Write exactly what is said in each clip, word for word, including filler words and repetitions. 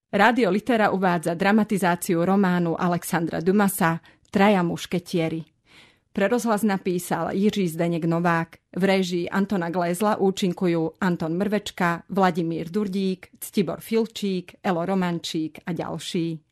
Rádio Litera uvádza dramatizáciu románu Alexandra Dumasa Traja mušketieri. Pre rozhlas napísal Jiří Zdeněk Novák. V réžii Antona Glézla účinkujú Anton Mrvečka, Vladimír Durdík, Ctibor Filčík, Elo Romančík a ďalší.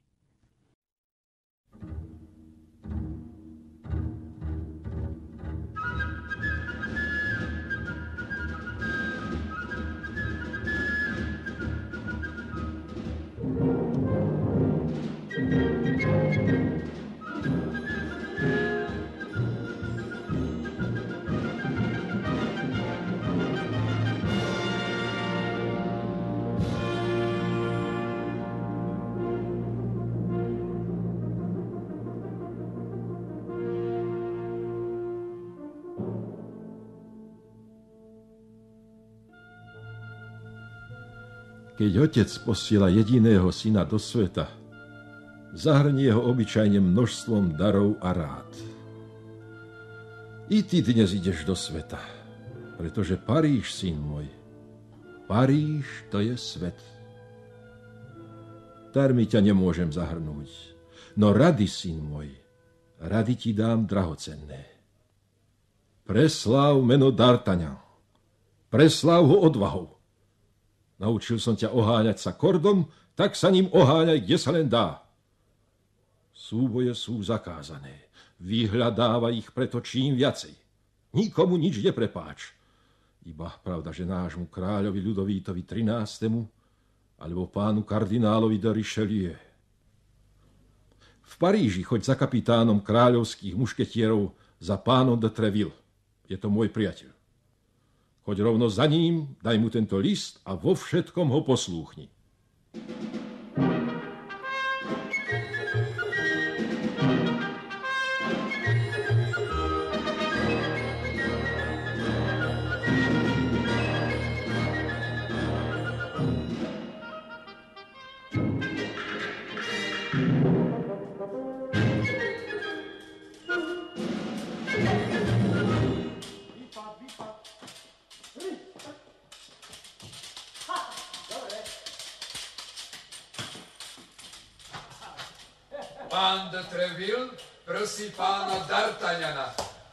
Keď otec posiela jediného syna do sveta, zahrnie ho obyčajne množstvom darov a rád. I ty dnes ideš do sveta, pretože Paríž, syn môj, Paríž to je svet. Darmi ťa nemôžem zahrnúť, no rady, syn môj, rady ti dám drahocenné. Presláv meno D'Artagnan, presláv ho odvahou. Naučil som ťa oháňať sa kordom, tak sa ním oháňaj, kde sa len dá. Súboje sú zakázané. Vyhľadáva ich preto čím viacej. Nikomu nič neprepáč. Iba pravda, že nášmu kráľovi Ľudovítovi trinástemu alebo pánu kardinálovi de Richelieu. V Paríži choď za kapitánom kráľovských mušketierov, za pánom de Treville. Je to môj priateľ. Choď rovno za ním, daj mu tento list a vo všetkom ho poslúchni. Pán de Treville prosí pána D'Artagnana.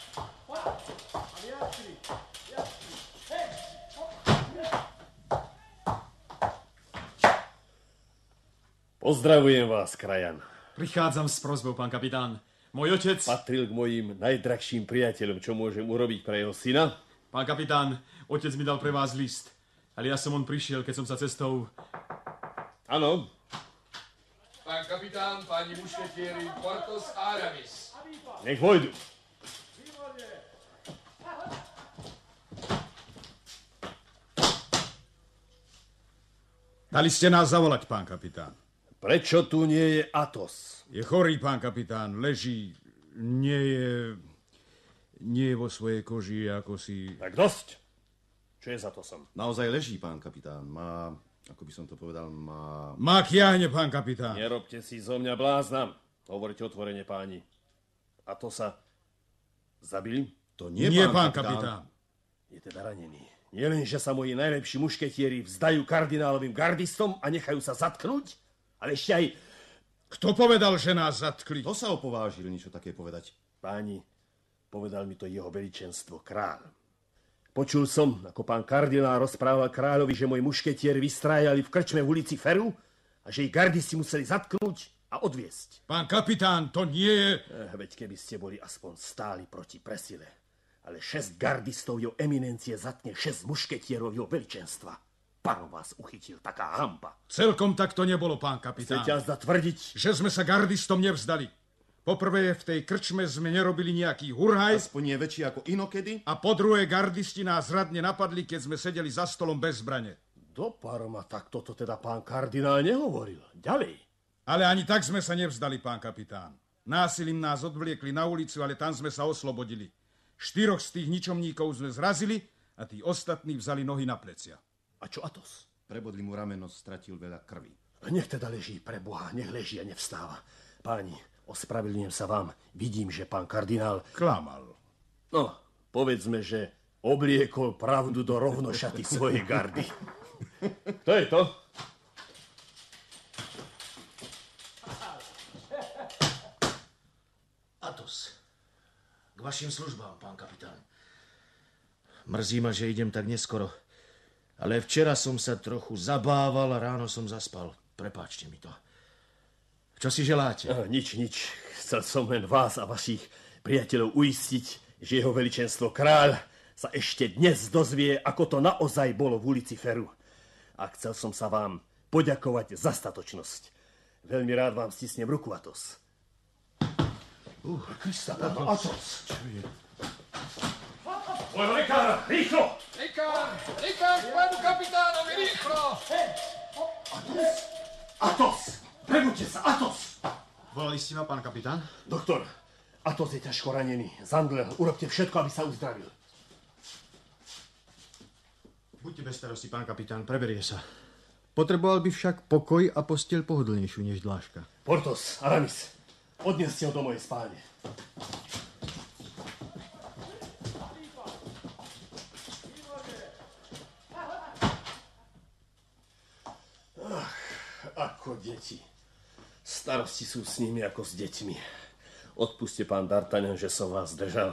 Pozdravujem vás, krajan. Prichádzam s prosbou, pán kapitán. Môj otec... Patril k mojim najdrahším priateľom, čo môžem urobiť pre jeho syna. Pán kapitán, otec mi dal pre vás list, ale ja som on prišiel, keď som sa cestou... Áno. Pán kapitán, páni mušketieri, Porthos a Aramis. Nech vojdu. Dali ste nás zavolať, pán kapitán. Prečo tu nie je Athos? Je chorý, pán kapitán, leží, nie je... nie je vo svojej koži, ako si... Tak dosť. Čo je za to som? Naozaj leží, pán kapitán. Má, ako by som to povedal, má... Má kiahne, pán kapitán. Nerobte si zo mňa blázna. Hovorte otvorene, páni. Athosa zabili? To nie, nie pán, pán kapitán. kapitán. Je teda ranený. Nie len, že sa moji najlepší mušketieri vzdajú kardinálovým gardistom a nechajú sa zatknúť, ale ešte aj... Kto povedal, že nás zatkli? Kto sa opovážil niečo také povedať? Páni, povedal mi to jeho veličenstvo, kráľ. Počul som, ako pán kardinál rozprával kráľovi, že moji mušketieri vystrájali v krčme v ulici Feru a že ich gardisti museli zatknúť a odviesť. Pán kapitán, to nie je... Eh, veď keby ste boli aspoň stáli proti presile. Ale šesť gardistov jeho eminencie zatne šesť mušketierov jeho veličenstva. Pán vás uchytil, taká hanba. Celkom tak to nebolo, pán kapitán. Chcete azda tvrdiť? Že sme sa gardistom nevzdali. Poprvé, v tej krčme sme nerobili nejaký hurhaj. Aspoň nie väčší ako inokedy. A po druhé, gardisti nás radne napadli, keď sme sedeli za stolom bez zbrane. Do parma, tak toto teda pán kardinál nehovoril. Ďalej. Ale ani tak sme sa nevzdali, pán kapitán. Násilím nás odvliekli na ulicu, ale tam sme sa oslobodili. Štyroch z tých ničomníkov sme zrazili a tí ostatní vzali nohy na plecia. A čo Athos? Prebodli mu rameno, stratil veľa krvi. Nech teda leží, pre Boha, nech leží a nevstáva. Páni, ospravedlňujem sa vám. Vidím, že pán kardinál... Klamal. No, povedzme, že obliekol pravdu do rovnošaty svojej gardy. Kto je to? vašim službám, pán kapitán. Mrzí ma, že idem tak neskoro. Ale včera som sa trochu zabával a ráno som zaspal. Prepáčte mi to. Čo si želáte? Oh, nič, nič. Chcel som len vás a vašich priateľov uistiť, že jeho veličenstvo kráľ sa ešte dnes dozvie, ako to naozaj bolo v ulici Feru. A chcel som sa vám poďakovať za statočnosť. Veľmi rád vám stisnem ruku, Athos. Uh, Krista, pána, Athos. Čo je? Môjho lekára, rýchlo! Likár, likár k pánu kapitánovi, rýchlo! Athos! Athos! Prebuďte sa, Athos! Volali ste ma, pán kapitán? Doktor, Athos je ťažko ranený. Zandlel, urobte všetko, aby sa uzdravil. Buďte bez starosti, pán kapitán, preberie sa. Potreboval by však pokoj a posteľ pohodlnejšiu než dláška. Porthos, Aramis, odneste ho do mojej spálne. Ach, ako deti. Starosti sú s nimi ako s deťmi. Odpuste, pán D'Artagnan, že som vás držal.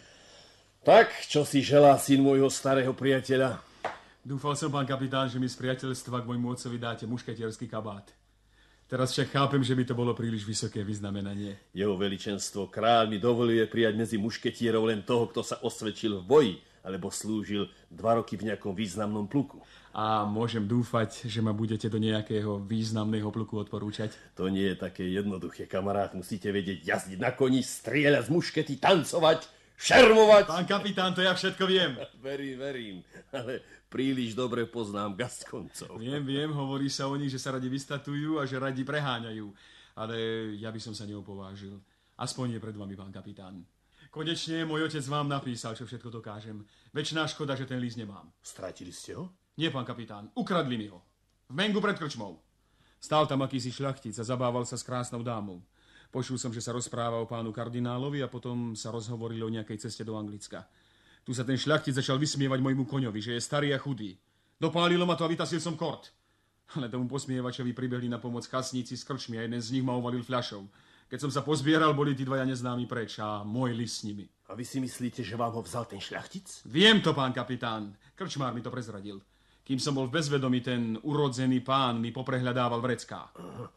Tak, čo si želá syn môjho starého priateľa? Dúfal som, pán kapitán, že mi z priateľstva k môjmu otcovi dáte mušketierský kabát. Teraz však chápem, že by to bolo príliš vysoké vyznamenanie. Jeho veličenstvo kráľ mi dovoluje prijať medzi mušketierov len toho, kto sa osvedčil v boji, alebo slúžil dva roky v nejakom významnom pluku. A môžem dúfať, že ma budete do nejakého významného pluku odporúčať? To nie je také jednoduché, kamarát. Musíte vedieť jazdiť na koni, strieľať z muškety, tancovať, šermovať. Pán kapitán, to ja všetko viem. Verím, verím, ale príliš dobre poznám gaskoncov. Viem, viem, hovorí sa o nich, že sa radi vystatujú a že radi preháňajú. Ale ja by som sa neopovážil. Aspoň nie pred vami, pán kapitán. Konečne môj otec vám napísal, čo všetko dokážem. Večná škoda, že ten list nemám. Stratili ste ho? Nie, pán kapitán, ukradli mi ho. V Mengu pred krčmou. Stál tam akýsi šľachtic a zabával sa s krásnou dámou. Počul som, že sa rozpráva o pánu kardinálovi a potom sa rozhovorili o nejakej ceste do Anglicka. Tu sa ten šľachtic začal vysmievať môjmu koňovi, že je starý a chudý. Dopálilo ma to a vytasil som kort. Ale tomu posmievačovi pribehli na pomoc kasníci s krčmi a jeden z nich ma uvalil fľašou. Keď som sa pozbieral, boli tí dvaja neznámi preč a môj list s nimi. A vy si myslíte, že vám ho vzal ten šľachtic? Viem to, pán kapitán. Krčmár mi to prezradil. Kým som bol v bezvedomí, ten urodzený pán mi poprehľadával vrecká.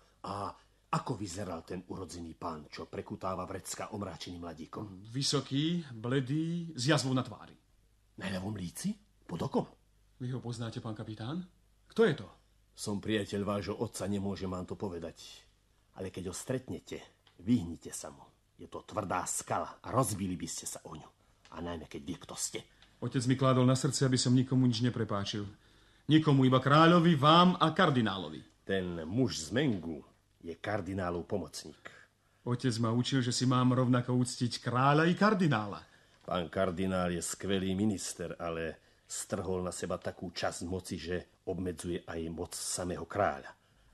A ako vyzeral ten urodzený pán, čo prekutáva vrecká omráčeným mladíkom? Vysoký, bledý, s jazvou na tvári. Na ľavom líci? Pod okom? Vy ho poznáte, pán kapitán? Kto je to? Som priateľ vášho otca, nemôžem vám to povedať. Ale keď ho stretnete, vyhnite sa mu. Je to tvrdá skala a rozbili by ste sa o ňu. A najmä, keď vie, kto ste. Otec mi kládol na srdce, aby som nikomu nič neprepáčil. Nikomu, iba kráľovi, vám a kardinálovi. Ten muž z Mengu je kardinálov pomocník. Otec ma učil, že si mám rovnako uctiť kráľa i kardinála. Pán kardinál je skvelý minister, ale strhol na seba takú časť moci, že obmedzuje aj moc samého kráľa.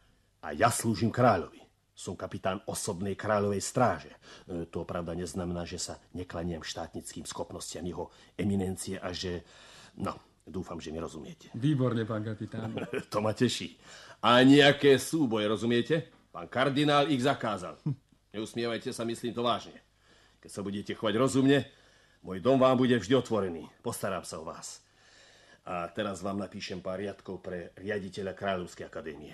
A ja slúžim kráľovi. Som kapitán osobnej kráľovej stráže. To pravda neznamená, že sa neklaniam štátnickým schopnostiam jeho eminencie a že... No... Dúfam, že mi rozumiete. Výborne, pán kapitán. To ma teší. A nejaké súboje, rozumiete? Pán kardinál ich zakázal. Neusmievajte sa, myslím to vážne. Keď sa budete chovať rozumne, môj dom vám bude vždy otvorený. Postarám sa o vás. A teraz vám napíšem pár riadkov pre riaditeľa Kráľovskej akadémie.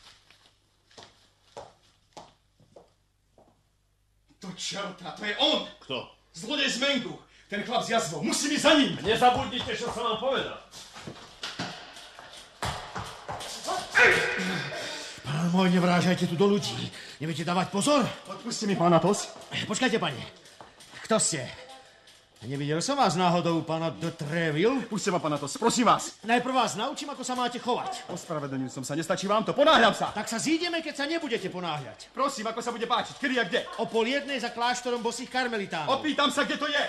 To čerta, to je on! Kto? Zlodej z Mengu! Ten chlap s jazvou, musím ísť za ním! Nezabudnite, čo som vám povedal. Pán môj, nevrážajte tu do ľudí. Neviete dávať pozor? Odpuste mi, pán Athos. Počkajte, pane. Kto ste? Nevidel som vás náhodou, pána de Treville? Puste ma, pán Athos, prosím vás. Najprv vás naučím, ako sa máte chovať. Ospravedlnil som sa, nestačí vám to, ponáhľam sa. Tak sa zídeme, keď sa nebudete ponáhľať. Prosím, ako sa bude páčiť, kedy a kde? O pol jednej za kláštorom bosých karmelitánov. Opýtam sa, kde to je.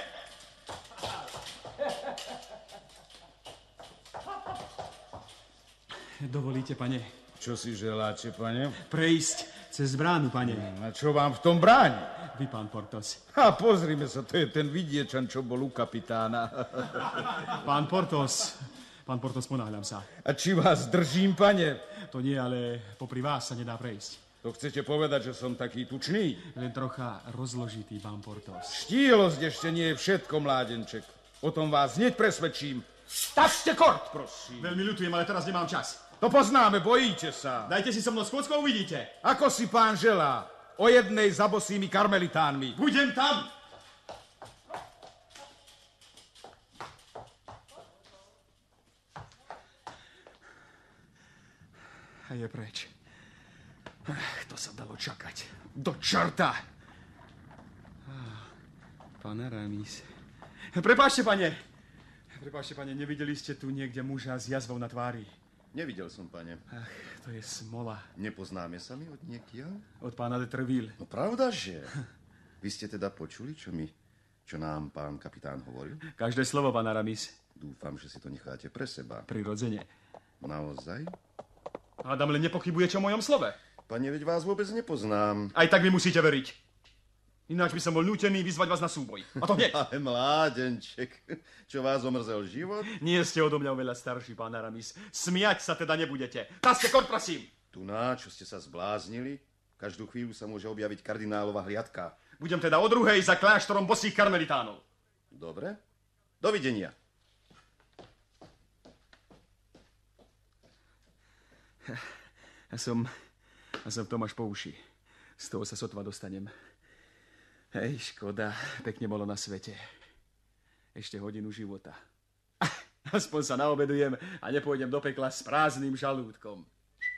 Dovolíte, pane? Čo si želáte, pane? Prejsť cez bránu, pane. A čo vám v tom bráni? Vy, pán Porthos. A pozrime sa, to je ten vidiečan, čo bol u kapitána. Pán Porthos. Pán Porthos, ponáhľam sa. A či vás držím, pane? To nie, ale popri vás sa nedá prejsť. To chcete povedať, že som taký tučný? Len trocha rozložitý, pán Portos. Štílosť ešte nie je všetko, mládenček. O tom vás hneď presvedčím. Stavte kort, prosím. Veľmi ľutujem, ale teraz nemám čas. To poznáme, bojíte sa. Dajte si so mnou skôcko, uvidíte. Ako si pán želá. O jednej za bosými karmelitánmi. Budem tam. A je preč. To sa dalo čakať. Do čerta! Pán Aramis. Prepáčte, pane. Prepáčte, pane, nevideli ste tu niekde muža s jazvou na tvári? Nevidel som, pane. Ach, to je smola. Nepoznáme sa mi od niekiaľ? Od pána de Treville. No pravda, že? Vy ste teda počuli, čo mi, čo nám pán kapitán hovoril? Každé slovo, pán Aramis. Dúfam, že si to necháte pre seba. Prirodzene. Naozaj? Adam len nepochybujete o mojom slove. Pane, veď vás vôbec nepoznám. Aj tak mi musíte veriť. Ináč by som bol nútený vyzvať vás na súboj. A to hneď. Ale mládenček, čo vás omrzel život? Nie ste odo mňa oveľa starší, pán Aramis. Smiať sa teda nebudete. Tazte kort, prosím. Tu na, čo ste sa zbláznili? Každú chvíľu sa môže objaviť kardinálova hliadka. Budem teda o druhej za kláštorom bosých karmelitánov. Dobre. Dovidenia. Ja som... Ja som Tomáš po uši. Z toho sa sotva dostanem. Hej, škoda. Pekne bolo na svete. Ešte hodinu života. Aspoň sa naobedujem a nepôjdem do pekla s prázdnym žalúdkom.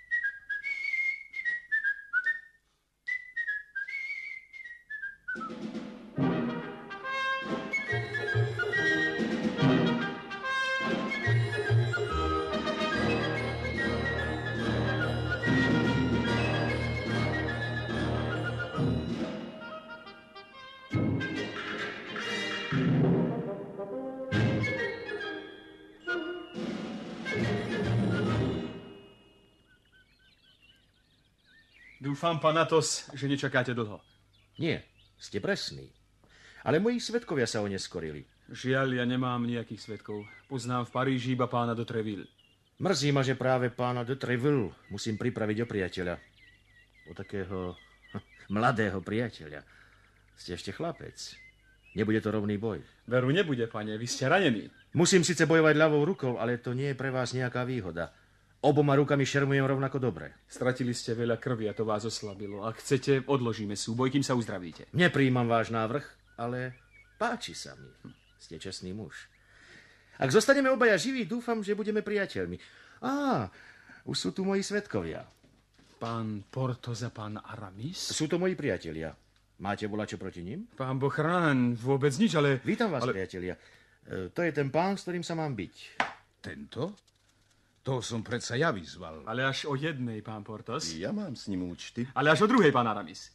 Dúfam, pán Athos, že nečakáte dlho. Nie, ste presný. Ale moji svedkovia sa oneskorili. Žiaľ, ja nemám nejakých svedkov. Poznám v Paríži iba pána de Treville. Mrzí ma, že práve pána de Treville musím pripraviť o priateľa. O takého mladého priateľa. Ste ešte chlapec. Nebude to rovný boj. Veru nebude, pane, vy ste ranení. Musím síce bojovať ľavou rukou, ale to nie je pre vás nejaká výhoda. Oboma rukami šermujem rovnako dobre. Stratili ste veľa krvi a to vás oslabilo. Ak chcete, odložíme súboj, kým sa uzdravíte. Nepríjmam váš návrh, ale páči sa mi. Ste čestný muž. Ak zostaneme obaja živí, dúfam, že budeme priateľmi. Á, už sú tu moji svedkovia. Pán Porthos a pán Aramis? Sú to moji priatelia. Máte volačo proti nim? Pán Bochrán, vôbec nič, ale... Vítam vás, ale... priatelia. E, to je ten pán, s ktorým sa mám byť. Tento? To som predsa ja vyzval. Ale až o jednej, pán Porthos. Ja mám s ním účty. Ale až o druhej, pán Aramis.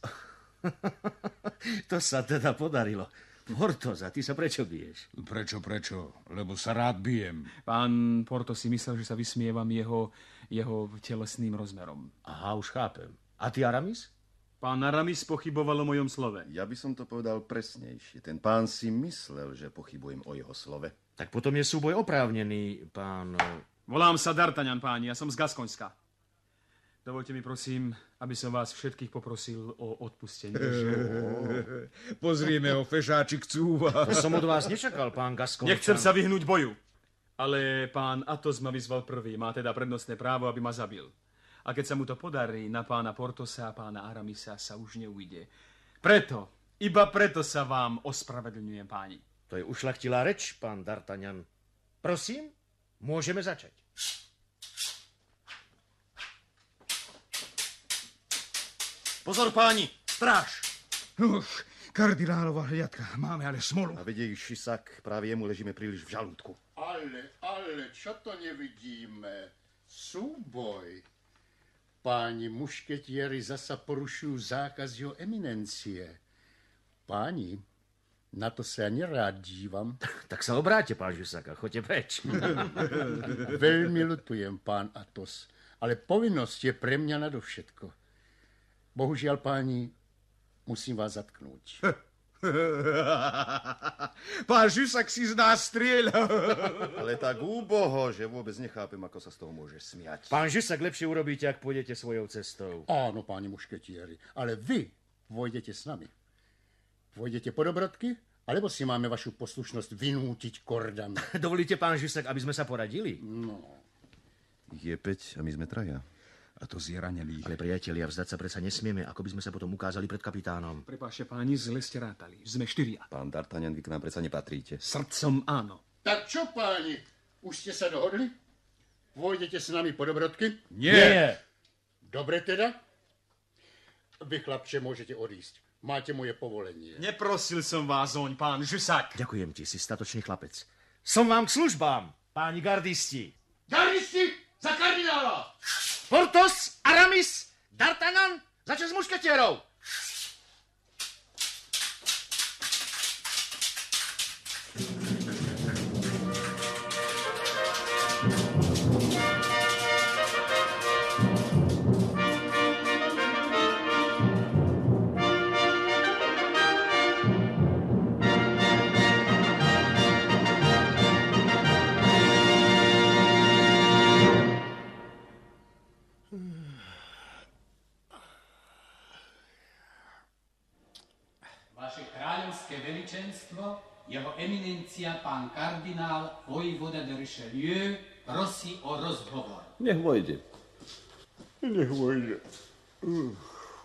To sa teda podarilo. Porthos, a ty sa prečo biješ? Prečo, prečo? Lebo sa rád bijem. Pán Porthos si myslel, že sa vysmievam jeho, jeho telesným rozmerom. Aha, už chápem. A ty, Aramis? Pán Aramis pochyboval o mojom slove. Ja by som to povedal presnejšie. Ten pán si myslel, že pochybujem o jeho slove. Tak potom je súboj oprávnený, pán... Volám sa D'Artagnan, páni, ja som z Gaskonska. Dovolte mi, prosím, aby som vás všetkých poprosil o odpustenie. Že... Pozrieme ho, fešáčik cúva. To som od vás nečakal, pán Gaskončan. Nechcem sa vyhnúť boju, ale pán Athos ma vyzval prvý. Má teda prednostné právo, aby ma zabil. A keď sa mu to podarí, na pána Portosa a pána Aramisa sa už neujde. Preto, iba preto sa vám ospravedlňujem, páni. To je ušľachtilá reč, pán D'Artagnan. Prosím? Môžeme začať. Pozor, páni, stráž! Uch, kardinálova hliadka, máme ale smolu. A vedej šisak, práve jemu ležíme príliš v žalúdku. Ale, ale, čo to nevidíme? Súboj. Páni mušketieri zasa porušujú zákaz jeho eminencie. Páni, na to sa ja nerád dívam. Tak sa obráte, pán Žusaka, choďte preč. Veľmi ľutujem, pán Athos, ale povinnosť je pre mňa nadovšetko. Bohužiaľ, páni, musím vás zatknúť. Pán Žusak si z nás strieľal. Ale tak úboho, že vôbec nechápem, ako sa z toho môžeš smiať. Pán Žusak, lepšie urobíte, ak pôjdete svojou cestou. Áno, páni mušketieri, ale vy vojdete s nami. Vojdete po dobrodky, alebo si máme vašu poslušnosť vynútiť kordami? Dovolíte, pán Žusak, aby sme sa poradili? No. Je päť a my sme traja. A to zranených. Ale priatelia, vzdať sa predsa nesmieme, ako by sme sa potom ukázali pred kapitánom. Prepášte, páni, zle ste rátali. Sme štyria. Pán D'Artagnan, vy k nám predsa nepatríte. Srdcom áno. Tak čo, páni? Už ste sa dohodli? Vojdete s nami po dobrodky? Nie. Dobre teda? Vy, chlapče, môžete odísť. Máte moje povolenie. Neprosil som vás oň, pán Žusak. Ďakujem ti, si statočný chlapec. Som vám k službám, páni gardisti. Gardisti, za kardinála! Portos, Aramis, D'Artagnan, za čas mušketierov. Vaše kráľovské veličenstvo, jeho eminencia, pán kardinál, vojvoda de Richelieu, prosí o rozhovor. Nech vojde. Nech vojde. Uh.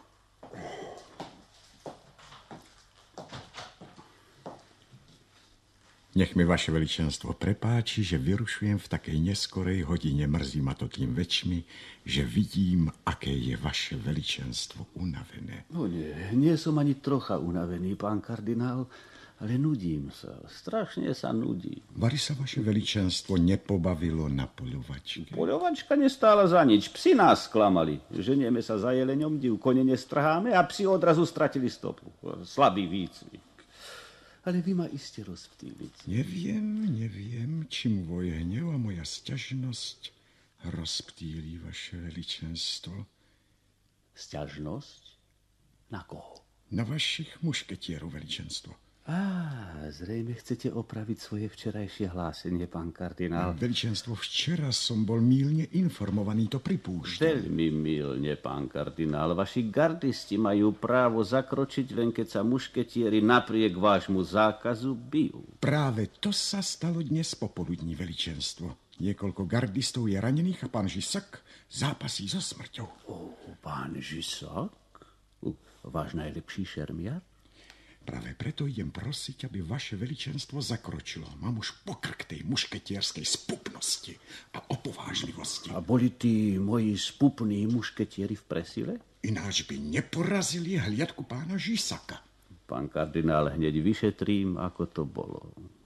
Nech mi vaše veličenstvo prepáči, že vyrušujem v takej neskorej hodine. Mrzí ma to tým väčšmi, že vidím, aké je vaše veličenstvo unavené. No nie, nie som ani trocha unavený, pán kardinál, ale nudím sa. Strašne sa nudí. Vari sa vaše veličenstvo nepobavilo na poľovačke. Poľovačka nestála za nič. Psi nás sklamali. Ženieme sa za jeleňom, div kone nestrháme a psi odrazu stratili stopu. Slabý výcvik. Ale vy ma iste rozptýliť. Neviem, neviem, či môj hnev a moja sťažnosť rozptýli vaše veličenstvo. Sťažnosť? Na koho? Na vašich mušketierov, veličenstvo. Á, zrejme chcete opraviť svoje včerajšie hlásenie, pán kardinál. Veličenstvo, včera som bol mylne informovaný, to pripúšťam. Veľmi mylne, pán kardinál. Vaši gardisti majú právo zakročiť, len keď sa mušketieri napriek vášmu zákazu bijú. Práve to sa stalo dnes popoludní, veličenstvo. Niekoľko gardistov je ranených a pán Žisak zápasí so smrťou. Ó, pán Žisak? Uh, váš najlepší šermiar? Práve preto idem prosiť, aby vaše veličenstvo zakročilo. Mám už pokrk tej mušketierskej spupnosti a opovážlivosti. A boli tí moji spupní mušketieri v presile? Ináč by neporazili hliadku pána Žisaka. Pán kardinál, hneď vyšetrím, ako to bolo.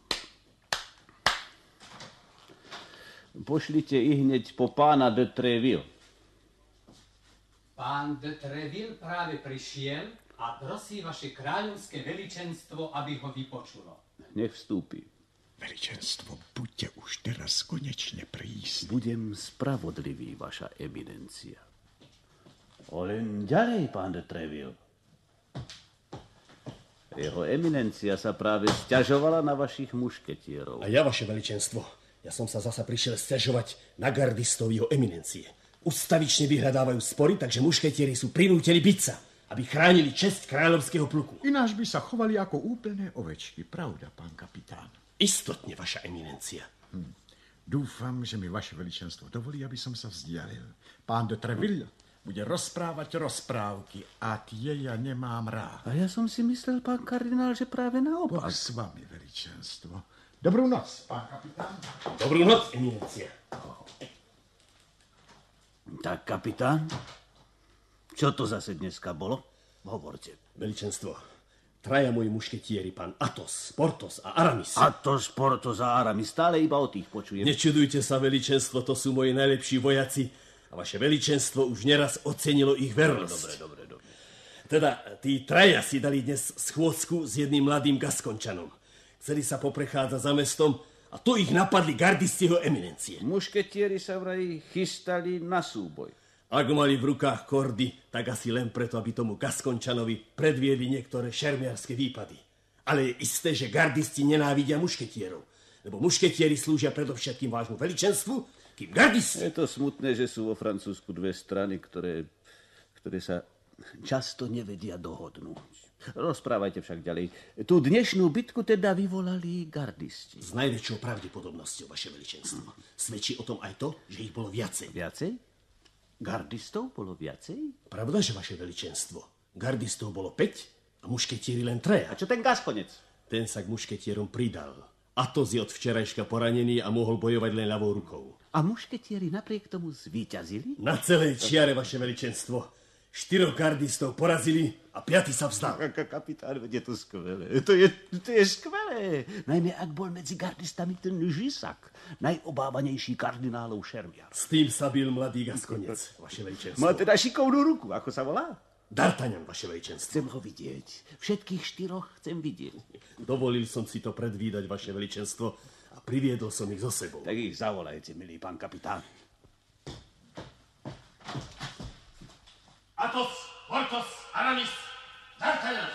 Pošlite i hneď po pána de Treville. Pán de Treville práve prišiel a prosí vaše kráľovské veličenstvo, aby ho vypočulo. Nech vstúpi. Veličenstvo, buďte už teraz konečne prísni. Budem spravodlivý, vaša eminencia. O len ďalej, pán de Treville. Jeho eminencia sa práve sťažovala na vašich mušketierov. A ja, vaše veličenstvo, ja som sa zasa prišiel sťažovať na gardistov jeho eminencie. Ustavične vyhľadávajú spory, takže mušketieri sú prinútení biť sa, aby chránili česť kráľovského pluku. Ináč by sa chovali ako úplné ovečky, pravda, pán kapitán? Istotne, vaša eminencia. Hm. Dúfam, že mi vaše veličenstvo dovolí, aby som sa vzdialil. Pán de Treville bude rozprávať rozprávky a tie ja nemám rád. A ja som si myslel, pán kardinál, že práve naopak. Boh s vami, veličenstvo. Dobrú noc, pán kapitán. Dobrú noc, eminencia. Tak, kapitán, čo to zase dneska bolo? Hovorte. Veličenstvo, traja moji mušketieri, pán Athos, Portos a Aramis. Athos, Portos a Aramis, stále iba o tých počujem. Nečudujte sa, veličenstvo, to sú moji najlepší vojaci a vaše veličenstvo už neraz ocenilo ich vernosť. Dobre, dobre, dobre. Teda, tí traja si dali dnes schôdzku s jedným mladým Gaskončanom. Chceli sa poprechádzať za mestom a tu ich napadli gardisti jeho eminencie. Mušketieri sa vraj chystali na súboj. Ak mali v rukách kordy, tak asi len preto, aby tomu Gaskončanovi predviedli niektoré šermiarske výpady. Ale je isté, že gardisti nenávidia mušketierov. Lebo mušketieri slúžia predovšetkým vášmu veličenstvu, kým gardisti... Je to smutné, že sú vo Francúzsku dve strany, ktoré, ktoré sa často nevedia dohodnúť. Rozprávajte však ďalej. Tú dnešnú bitku teda vyvolali gardisti. S najväčšou pravdepodobnosťou, vaše veličenstvo. Svedčí o tom aj to, že ich bolo viacej. Viacej? Gardistov bolo viacej? Pravda, že vaše veličenstvo. Gardistov bolo päť a mušketieri len treja. A čo ten gaskonec? Ten sa k mušketierom pridal. Atos je od včerajška poranený a mohol bojovať len ľavou rukou. A mušketieri napriek tomu zvíťazili? Na celej čiare, vaše veličenstvo. Štyroch gardistov porazili a piaty sa vzdal. Kapitán, je to skvelé. To je, to je skvelé. Najmä ak bol medzi gardistami ten Žisak, najobávanejší kardinálov šermiar. S tým sa bil mladý gaskonec, vaše veličenstvo. Má teda šikovnú ruku, ako sa volá? D'Artagnan, vaše veličenstvo. Chcem ho vidieť. Všetkých štyroch chcem vidieť. Dovolil som si to predvídať, vaše veličenstvo, a priviedol som ich so sebou. Tak ich zavolajte, milý pán kapitán. Athos, Porthos, Aramis, D'Artagnan.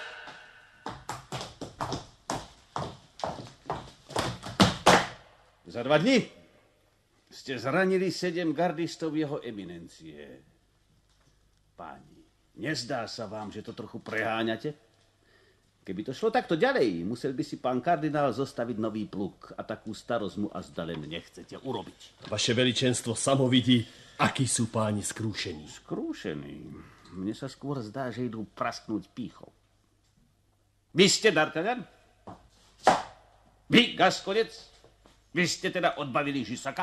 Za dva dni ste zranili sedem gardistov jeho eminencie. Páni, nezdá sa vám, že to trochu preháňate? Keby to šlo takto ďalej, musel by si pán kardinál zostaviť nový pluk a takú starosť mu a zda len nechcete urobiť. Vaše veličenstvo samo vidí, akí sú páni skrúšení. Skrúšení? Mne sa skôr zdá, že idú prasknúť pýchou. Vy ste D'Artagnan? Vy, gaskonec? Vy ste teda odbavili Žisaka?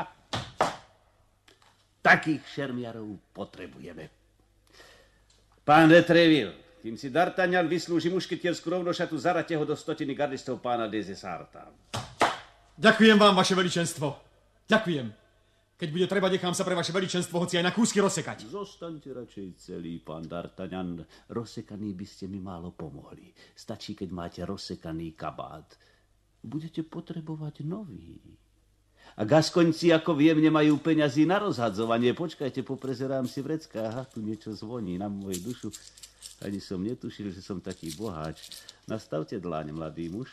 Takých šermiarov potrebujeme. Pán de Treville, kým si D'Artagnan vyslúži mušketierskú rovnošatu, zarate ho do stotiny gardistov pána de Zesarta. Ďakujem vám, vaše veličenstvo. Ďakujem. Keď bude treba, nechám sa pre vaše veličenstvo hoci aj na kúsky rozsekať. Zostaňte radšej celý, pán D'Artagnan. Rozsekaný by ste mi málo pomohli. Stačí, keď máte rozsekaný kabát. Budete potrebovať nový. A gaskonci, ako viem, nemajú peňazí na rozhadzovanie. Počkajte, poprezerám si vrecká. Aha, tu niečo zvoní na moju dušu. Ani som netušil, že som taký boháč. Nastavte dláň, mladý muž.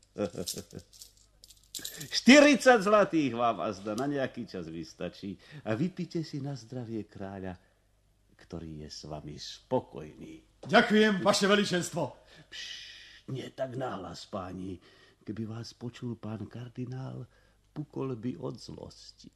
štyridsať zlatých vám azda na nejaký čas vystačí a vypite si na zdravie kráľa, ktorý je s vami spokojný. Ďakujem, vaše veličenstvo. Pš, nie tak nahlas, páni. Keby vás počul pán kardinál, pukol by od zlosti.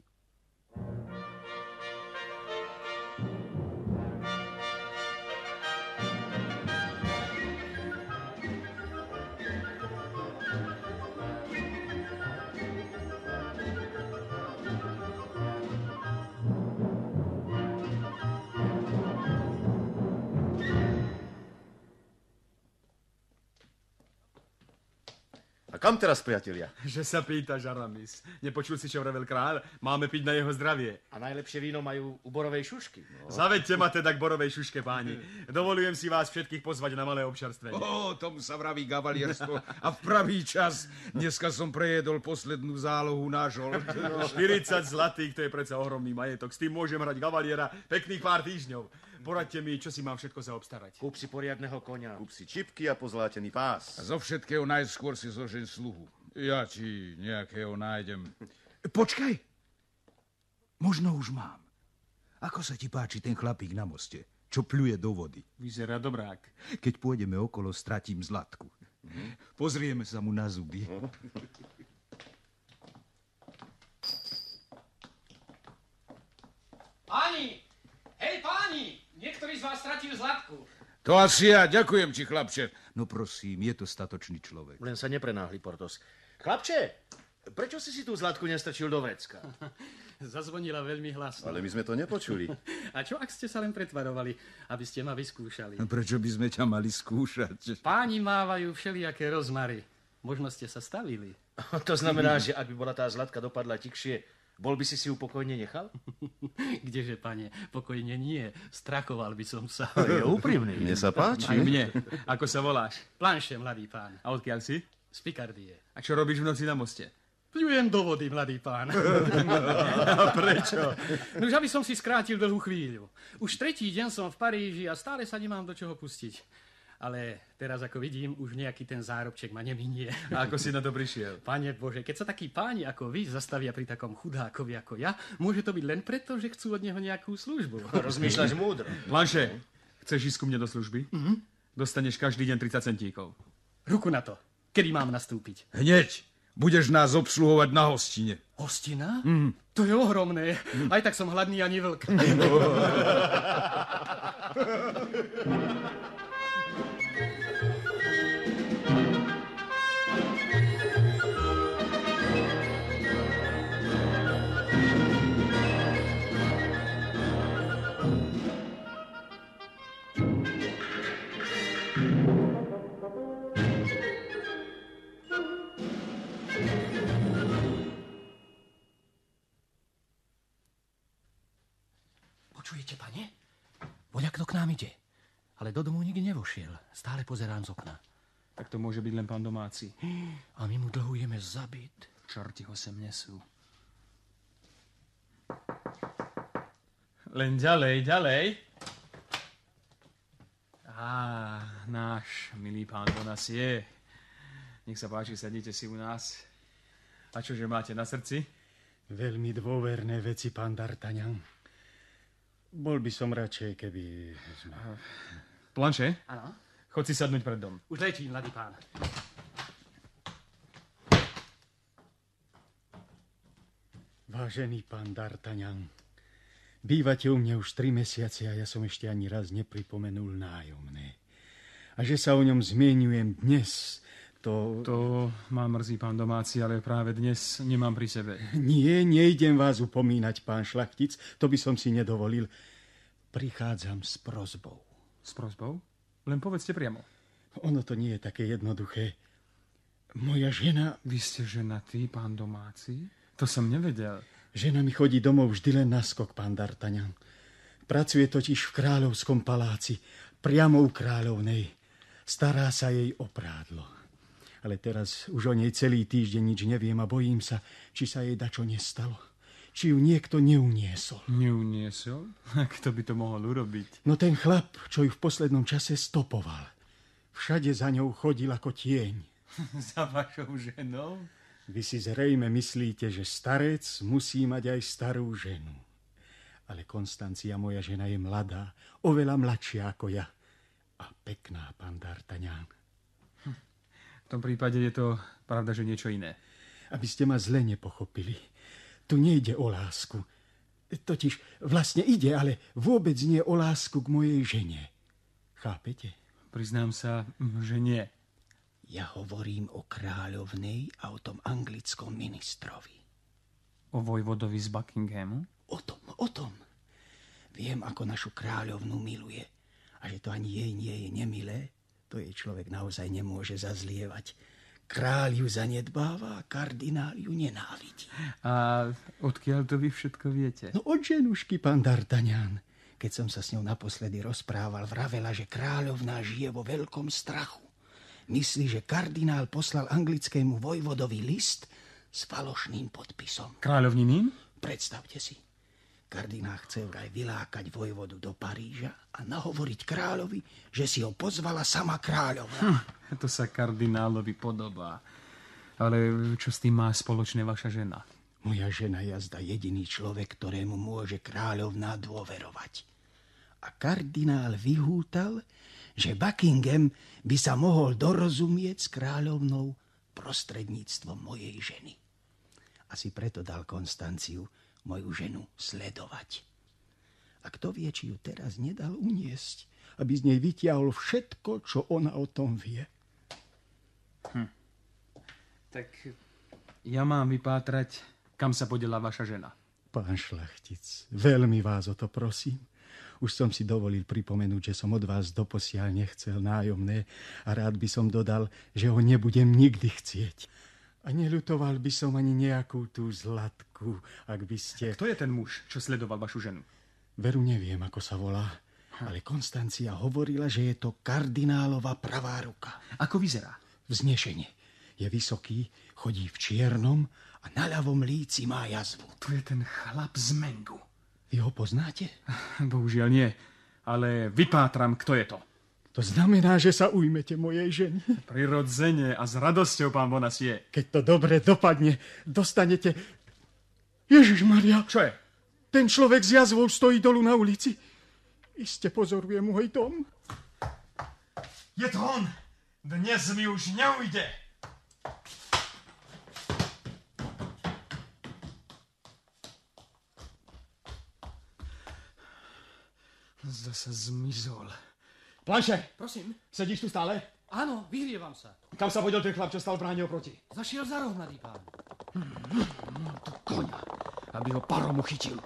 A kam teraz, priatelia? Že sa pýtaš, Aramis. Nepočul si, čo vravel kráľ? Máme piť na jeho zdravie. A najlepšie víno majú u borovej šušky. No. Zaveďte ma teda k borovej šuške, páni. Dovolujem si vás všetkých pozvať na malé občerstvenie. Ó, tomu sa vraví kavalierstvo. A v pravý čas. Dneska som prejedol poslednú zálohu na žolt. štyridsať zlatých, to je predsa ohromný majetok. S tým môžem hrať kavaliera pekných pár týždňov. Poraďte mi, čo si mám všetko zaobstarať. Kúp si poriadneho koňa. Kúp si čipky a pozlátený pás. A zo všetkého najskôr si zožeň sluhu. Ja ti nejakého nájdem. Počkaj. Možno už mám. Ako sa ti páči ten chlapík na moste, čo pľuje do vody? Vyzerá dobrák. Keď pôjdeme okolo, stratím Zlatku. Mhm. Pozrieme sa mu na zuby. Mhm. Páni! Hej, páni! Niektorý z vás stratil Zlatku. To asi ja. Ďakujem ti, chlapče. No prosím, je to statočný človek. Len sa neprenáhli, Portos. Chlapče, prečo si si tú Zlatku nestačil do vrecka? Zazvonila veľmi hlasno. Ale my sme to nepočuli. A čo, ak ste sa len pretvarovali, aby ste ma vyskúšali? Prečo by sme ťa mali skúšať? Páni mávajú všelijaké rozmary. Možno ste sa stavili. To znamená, že ak by bola tá Zlatka dopadla tikšie, bol by si si ju pokojne nechal? Kdeže, pane, pokojne nie. Strakoval by som sa. Je úprimný. Mne sa páči. Aj mne. Ako sa voláš? Planše, mladý pán. A odkiaľ si? Z Pikardie. A čo robíš v noci na moste? Pľujem do vody, mladý pán. A prečo? Nuž, aby som si skrátil dlhú chvíľu. Už tretí deň som v Paríži a stále sa nemám do čoho pustiť. Ale teraz, ako vidím, už nejaký ten zárobček ma neminie. A ako si na to prišiel? Pane Bože, keď sa takí páni ako vy zastavia pri takom chudákovi ako ja, môže to byť len preto, že chcú od neho nejakú službu. Rozmýšľaš múdro. Planše, chceš ísť ku mne do služby? Mm-hmm. Dostaneš každý deň tridsať centíkov. Ruku na to. Kedy mám nastúpiť? Hneď. Budeš nás obsluhovať na hostine. Hostina? Mm. To je ohromné. Aj tak som hladný ani vlk. Počujete, pane? Voľak to k nám ide. Ale do domu nikdy nevošiel. Stále pozerám z okna. Tak to môže byť len pán domáci. A my mu dlhujeme zabit. Čorti ho sem nesú. Len ďalej, ďalej. Á, náš milý pán Donas je. Nech sa páči, sadnite si u nás. A čože máte na srdci? Veľmi dôverné veci, pán D'Artagnan. Bol by som radšej, keby sme... Planše? Áno? Chod si sadnúť pred dom. Už letím, mladý pán. Vážený pán D'Artagnan, bývate u mňa už tri mesiace a ja som ešte ani raz nepripomenul nájomné. A že sa o ňom zmieňujem dnes, to... To ma mrzí, pán domáci, ale práve dnes nemám pri sebe. Nie, nejdem vás upomínať, pán Šlachtic, to by som si nedovolil. Prichádzam s prosbou. S prosbou? Len povedzte priamo. Ono to nie je také jednoduché. Moja žena... Vy ste ženatý, pán domáci? To som nevedel. Žena mi chodí domov vždy len na skok, pán D'Artagnan. Pracuje totiž v kráľovskom paláci, priamo u kráľovnej. Stará sa jej o prádlo. Ale teraz už o nej celý týždeň nič neviem a bojím sa, či sa jej dačo nestalo. Či ju niekto neuniesol. Neuniesol? A kto by to mohol urobiť? No ten chlap, čo ju v poslednom čase stopoval. Všade za ňou chodil ako tieň. Za vašou ženou? Vy si zrejme myslíte, že starec musí mať aj starú ženu. Ale Konstancia, moja žena, je mladá, oveľa mladšia ako ja. A pekná, pán D'Artagnan. V tom prípade je to pravda, že niečo iné. Aby ste ma zle nepochopili. Tu nejde o lásku. Totiž vlastne ide, ale vôbec nie o lásku k mojej žene. Chápete? Priznám sa, že nie. Ja hovorím o kráľovnej a o tom anglickom ministrovi. O vojvodovi z Buckinghamu? O tom, o tom. Viem, ako našu kráľovnu miluje. A že to ani jej nie je nemilé, to jej človek naozaj nemôže zazlievať. Kráľ ju zanedbáva a kardinál ju nenávidí. A odkiaľ to vy všetko viete? No od ženušky, pán D'Artagnan. Keď som sa s ňou naposledy rozprával, vravela, že kráľovná žije vo veľkom strachu. Myslí, že kardinál poslal anglickému vojvodovi list s falošným podpisom. Kráľovniným? Predstavte si. Kardinál chce vraj vylákať vojvodu do Paríža a nahovoriť kráľovi, že si ho pozvala sama kráľovna. Hm, to sa kardinálovi podobá. Ale čo s tým má spoločné vaša žena? Moja žena je jazda jediný človek, ktorému môže kráľovná dôverovať. A kardinál vyhútal, že Buckingham by sa mohol dorozumieť s kráľovnou prostredníctvom mojej ženy. Asi preto dal Konstanciu, moju ženu, sledovať. A kto vie, či ju teraz nedal uniesť, aby z nej vytiahol všetko, čo ona o tom vie. Hm. Tak ja mám vypátrať, kam sa podela vaša žena. Pán Šlachtic, veľmi vás o to prosím. Už som si dovolil pripomenúť, že som od vás doposiaľ nechcel nájomné a rád by som dodal, že ho nebudem nikdy chcieť. A neľutoval by som ani nejakú tú Zlatku, ak by ste... Kto je ten muž, čo sledoval vašu ženu? Veru neviem, ako sa volá, ale Konstancia hovorila, že je to kardinálova pravá ruka. Ako vyzerá? Vznešene. Je vysoký, chodí v čiernom a na ľavom líci má jazvu. To je ten chlap z Mengu. Vy ho poznáte? Bohužiaľ nie, ale vypátram, kto je to. To znamená, že sa ujmete mojej ženy. Prirodzene a s radosťou, pán Bonacieux. Keď to dobre dopadne, dostanete... Ježišmaria. Čo je? Ten človek s jazvou stojí dolu na ulici. Iste pozoruje môj dom. Je to on. Dnes mi už neujde. Zase zmizol. Planše! Prosím? Sedíš tu stále? Áno, vyhrievam sa. Kam sa vodil ten chlap, čo stal v bráne oproti? Zašiel za roh, mladý pán. No to koňa, aby ho parom uchytil.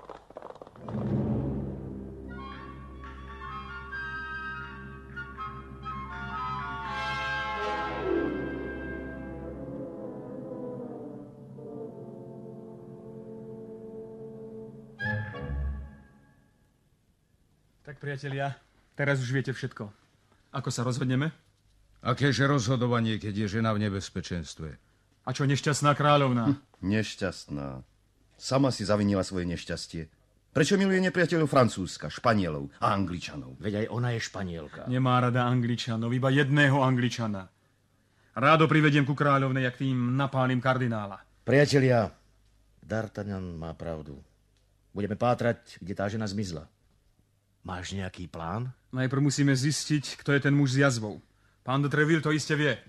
Tak, priatelia, teraz už viete všetko. Ako sa rozhodneme? Akéže rozhodovanie, keď je žena v nebezpečenstve? A čo nešťastná kráľovná? Hm, nešťastná. Sama si zavinila svoje nešťastie. Prečo miluje nepriateľov Francúzska, Španielov a Angličanov? Veď aj ona je Španielka. Nemá rada Angličanov, iba jedného Angličana. Rádo privediem ku kráľovnej, jak tým napálim kardinála. Priatelia, D'Artagnan má pravdu. Budeme pátrať, kde tá žena zmizla. Máš nejaký plán? Najprv musíme zistiť, kto je ten muž s jazvou. Pán de Treville to iste vie.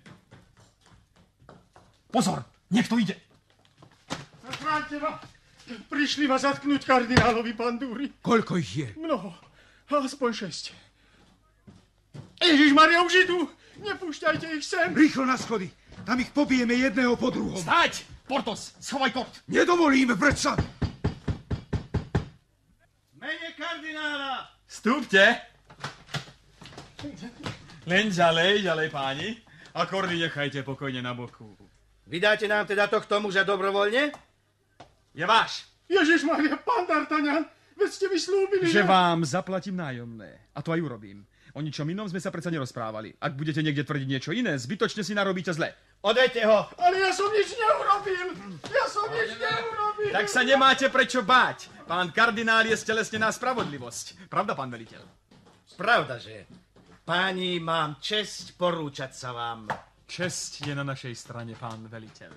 Pozor, niekto ide. Zachráňte ma. Prišli ma zatknúť kardinálovi Pandúry. Koľko ich je? Mnoho. Aspoň šesť. Ježišmaria, už idú. Nepúšťajte ich sem. Rýchlo na schody. Tam ich pobijeme jedného po druhom. Stáť! Portos, schovaj kort. Nedovolíme, predsa. Mene kardinála. Vstúpte. Len ďalej, ďalej páni. A kordy nechajte pokojne na boku. Vydáte nám teda tohto muža dobrovoľne? Je váš. Ježišmaria, pán D'Artagnan, veď ste mi slúbili, že vám zaplatím nájomné. A to aj urobím. O ničom inom sme sa predsa nerozprávali. Ak budete niekde tvrdiť niečo iné, zbytočne si narobíte zle. Odejte ho. Ale ja som nič neurobil. Ja som nič neurobil. Tak sa nemáte prečo báť. Pán kardinál je stelesnená spravodlivosť. Pravda, pán veliteľ? Pravda, že? Páni, mám česť porúčať sa vám. Česť je na našej strane, pán veliteľ.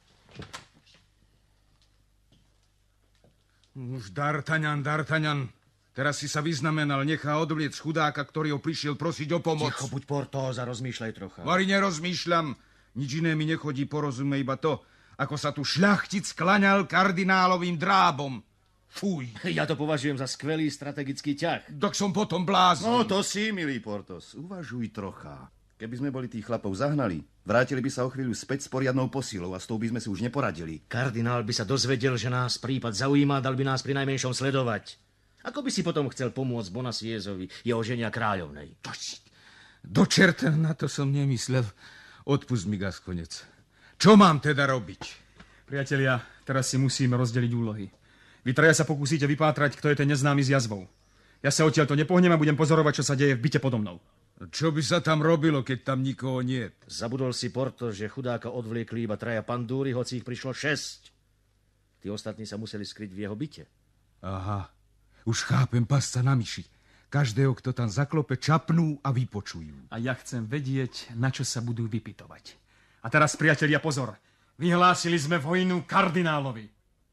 Už D'Artagnan, D'Artagnan. Teraz si sa vyznamenal, nechá odvliec chudáka, ktorý ho prišiel prosiť o pomoc. Ticho, buď Portos a rozmýšľaj trocha. Mari, nerozmýšľam. Nič iné mi nechodí po rozume, iba to, ako sa tu šľachtic klaňal kardinálovým drábom. Fuj. Ja to považujem za skvelý strategický ťah. Tak som potom blázon. No to si, milý Portos, uvažuj trocha. Keby sme boli tých chlapov zahnali, vrátili by sa o chvíľu späť s poriadnou posilou a s tou by sme si už neporadili. Kardinál by sa dozvedel, že nás prípad zaujíma, dal by nás pri najmenšom sledovať. Ako by si potom chcel pomôcť Bonacieuxovi, jeho ženia kráľovnej? Do čerta, na to som nemyslel. Odpust mi, Gaskonec. Čo mám teda robiť? Priatelia, teraz si musíme rozdeliť úlohy. Vy traja sa pokúsite vypátrať, kto je ten neznámy s jazvou. Ja sa odtiaľ to nepohnem a budem pozorovať, čo sa deje v byte podo mnou. Čo by sa tam robilo, keď tam nikoho niet? Zabudol si, Porto, že chudáka odvliekli iba traja pandúry, hoci ich prišlo šesť. Tí ostatní sa museli skryť v jeho byte. Aha, už chápem, pasca na myši. Každého, kto tam zaklope, čapnú a vypočujú. A ja chcem vedieť, na čo sa budú vypytovať. A teraz, priatelia, pozor. Vyhlásili sme vojnu kardinálovi.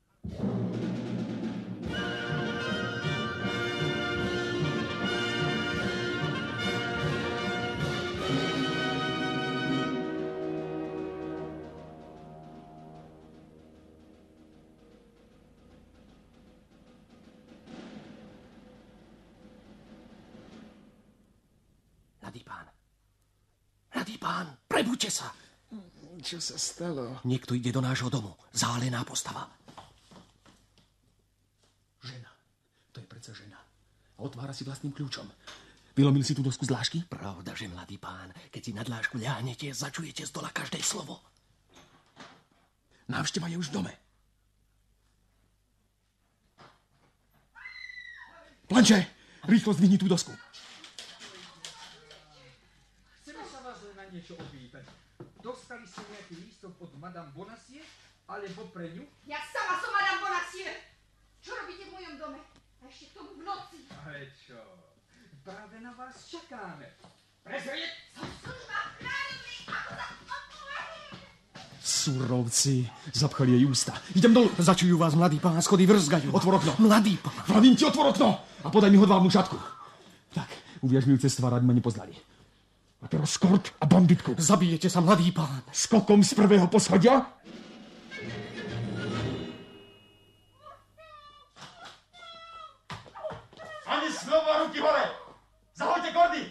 Mladý pán. Mladý pán, prebuďte sa. Čo sa stalo? Niekto ide do nášho domu. Zálená postava. Žena. To je predsa žena. A otvára si vlastným kľúčom. Vylomil si tú dosku z dlášky? Pravda, že, mladý pán, keď si na dlášku ľahnete, začujete z dola každé slovo. Návšteva je už v dome. Planče, rýchlo zdvihni tú dosku. Chceme sa vás na niečo opýtať. Dostali ste nejaký lístok od Madame Bonacieux, alebo pre ňu? Ja sama som Madame Bonacieux. Čo robíte v mojom dome? A ešte k tomu v noci. Ale čo? Práve na vás čakáme. Prezrieť! Surovci, zapchali jej ústa. Idem dolu. Začujú vás, mladý pán, schody vrzgajú. Otvor okno. Mladý pán. Vravím ti, otvor okno a podaj mi hodvábnu šatku. Tak, uviaž mi ju cez tvár, aby ma nepoznali. A teraz skort a banditku. Zabijete sa, mladý pán. Skokom z prvého poschodia? Ani znova ruky hore! Zahoďte kordy!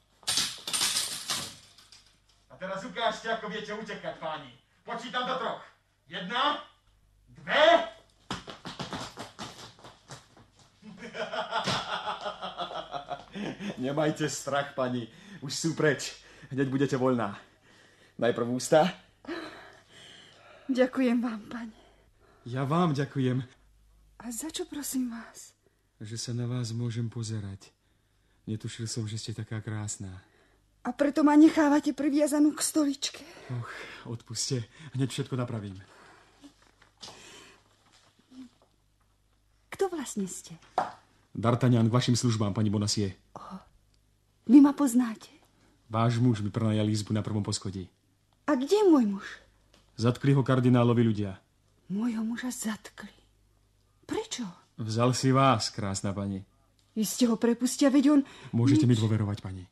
A teraz ukážte, ako viete utekať, páni. Počítam do troch. Jedna, dve... Nemajte strach, pani. Už sú preč. Hneď budete voľná. Najprv ústa. Ďakujem vám, pane. Ja vám ďakujem. A za čo, prosím vás? Že sa na vás môžem pozerať. Netušil som, že ste taká krásna. A preto ma nechávate priviazanú k stoličke. Och, odpuste. Hneď všetko napravím. Kto vlastne ste? D'Artagnan, k vašim službám, pani Bonacieux. Oh, vy ma poznáte? Váš muž mi prenajal izbu na prvom poschodí. A kde je môj muž? Zatkli ho kardinálovi ľudia. Môjho muža zatkli. Prečo? Vzal si vás, krásna pani. Vy ste ho prepustia, veď on... Môžete nič... mi dôverovať, pani.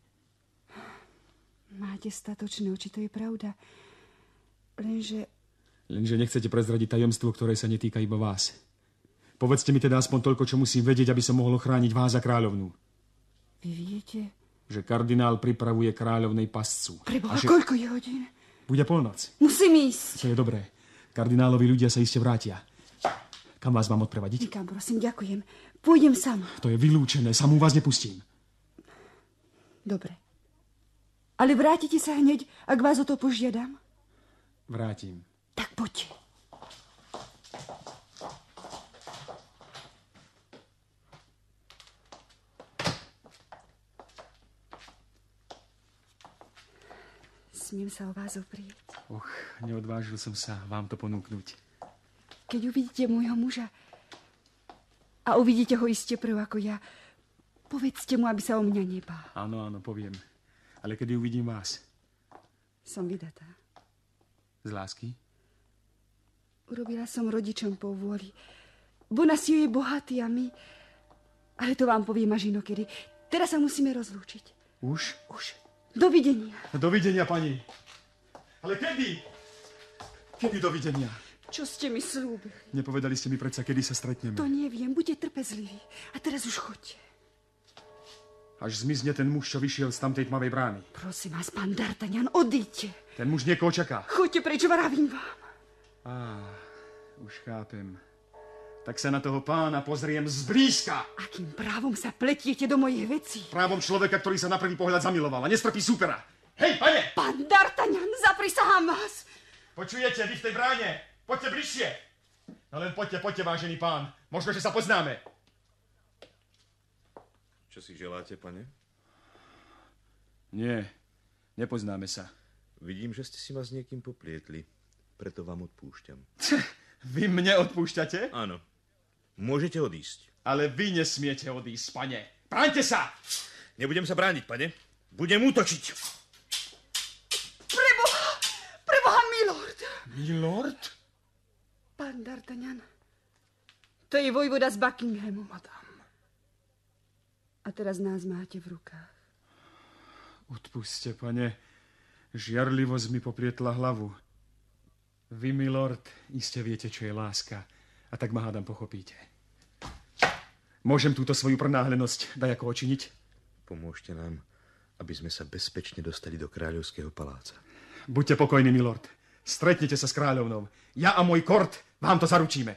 Máte statočné oči, to je pravda. Lenže... Lenže nechcete prezradiť tajomstvo, ktoré sa netýka iba vás. Povedzte mi teda aspoň toľko, čo musím vedieť, aby som mohol chrániť vás a kráľovnú. Vy viete? Že kardinál pripravuje kráľovnej pascu. Preboha, že... koľko je hodín? Bude polnoc. Musím ísť. To je dobré. Kardinálovi ľudia sa iste vrátia. Kam vás mám odprevadiť? Nikam, prosím, ďakujem. Pôjdem sám. To je vylúčené, samú vás nepustím. Dobre. Ale vrátite sa hneď, ak vás o to požiadam? Vrátim. Tak poďte. Smiem sa o vás oprieť. Och, neodvážil som sa vám to ponúknuť. Keď uvidíte môjho muža a uvidíte ho iste prv ako ja, povedzte mu, aby sa o mňa nebál. Áno, áno, poviem. Ale kedy uvidím vás? Som vydatá. Z lásky? Urobila som rodičom po vôli. Bonacieux je bohatý a my... Ale to vám poviem až inokedy. Teraz sa musíme rozlúčiť. Už? Už. Dovidenia. Dovidenia, pani. Ale kedy? Kedy dovidenia? Čo ste mi slúbili? Nepovedali ste mi predsa, kedy sa stretneme. To neviem, buďte trpezliví. A teraz už choďte. Až zmizne ten muž, čo vyšiel z tamtej tmavej brány. Prosím vás, pán D'Artagnan, odíďte. Ten muž niekoho čaká. Choďte preč, vravím vám. Á, už chápem. Tak sa na toho pána pozriem zblízka. Akým právom sa pletiete do mojich vecí? Právom človeka, ktorý sa na prvý pohľad zamiloval a nestrpí súpera. Hej, pane! Pán D'Artagnan, zaprisahám vás. Počujete, vy v tej bráne? Poďte bližšie. No len poďte, poďte, vážený pán. Možno, že sa poznáme. Čo si želáte, pane? Nie, nepoznáme sa. Vidím, že ste si ma s niekým poplietli. Preto vám odpúšťam. Vy mne odpúšťate? Áno. Môžete odísť. Ale vy nesmiete odísť, pane. Bráňte sa! Nebudem sa brániť, pane. Budem útočiť. Preboha! Preboha, milord! Milord? Pán D'Artagnan, to je vojvoda z Buckinghamu. Madame. A teraz nás máte v rukách. Odpuste, pane. Žiarlivosť mi poplietla hlavu. Vy, milord, iste viete, čo je láska. A tak ma hádam pochopíte. Môžem túto svoju pronáhlenosť dajako očiniť? Pomôžte nám, aby sme sa bezpečne dostali do kráľovského paláca. Buďte pokojní, milord. Stretnite sa s kráľovnou. Ja a môj kort vám to zaručíme.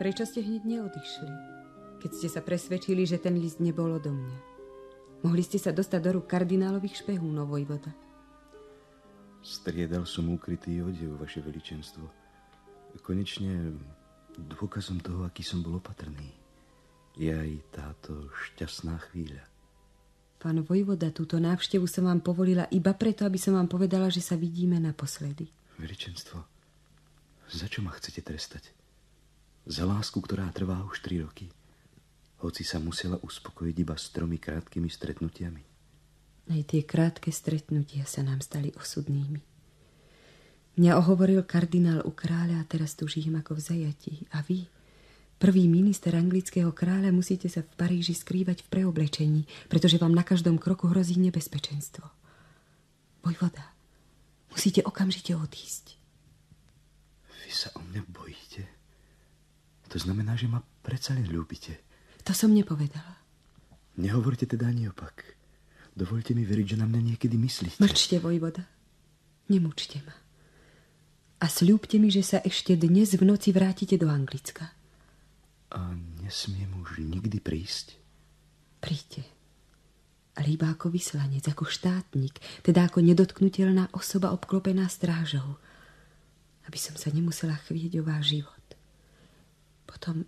Prečo ste hneď neodišli, keď ste sa presvedčili, že ten list nebol odo mňa? Mohli ste sa dostať do rúk kardinálových špehúnov, vojvoda. Striedal som ukrytý odev, vaše veličenstvo. Konečne dôkazom toho, aký som bol opatrný, je aj táto šťastná chvíľa. Pán vojvoda, túto návštevu som vám povolila iba preto, aby som vám povedala, že sa vidíme naposledy. Veličenstvo, za čo ma chcete trestať? Za lásku, ktorá trvá už tri roky, hoci sa musela uspokojiť iba s tromi krátkými stretnutiami. Aj tie krátke stretnutia sa nám stali osudnými. Mňa ohovoril kardinál u kráľa a teraz tu žijem ako v zajatí. A vy, prvý minister anglického kráľa, musíte sa v Paríži skrývať v preoblečení, pretože vám na každom kroku hrozí nebezpečenstvo. Vojvoda, musíte okamžite odísť. Vy sa o mňa bojíte? To znamená, že ma predsa len ľúbite. To som nepovedala. Nehovorte teda ani opak. Dovolte mi veriť, že na mňa niekedy myslíte. Mlčte, vojvoda. Nemúčte ma. A sľúbte mi, že sa ešte dnes v noci vrátite do Anglicka. A nesmiem už nikdy prísť? Príďte. Ale iba ako vyslanec, ako štátnik, teda ako nedotknutelná osoba obklopená strážou. Aby som sa nemusela chvieť o váš život. Potom...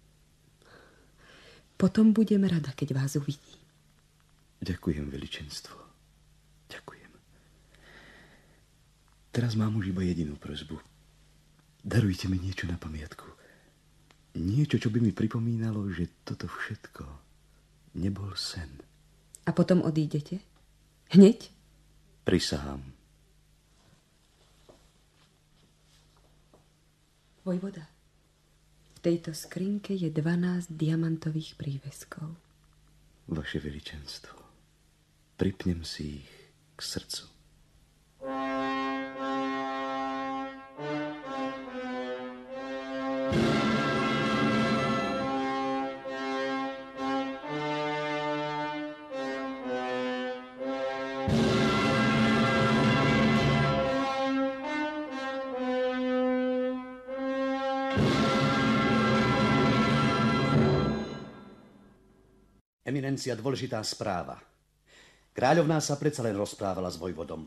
Potom budem rada, keď vás uvidím. Ďakujem, veličenstvo. Ďakujem. Teraz mám už iba jedinú prosbu. Darujte mi niečo na pamiatku. Niečo, čo by mi pripomínalo, že toto všetko nebol sen. A potom odídete? Hneď? Prisahám. Vojvoda, v tejto skrinke je dvanásť diamantových príveskov. Vaše veličenstvo, pripnem si ich k srdcu. Eminencia, dôležitá správa. Kráľovná sa predsa len rozprávala s vojvodom.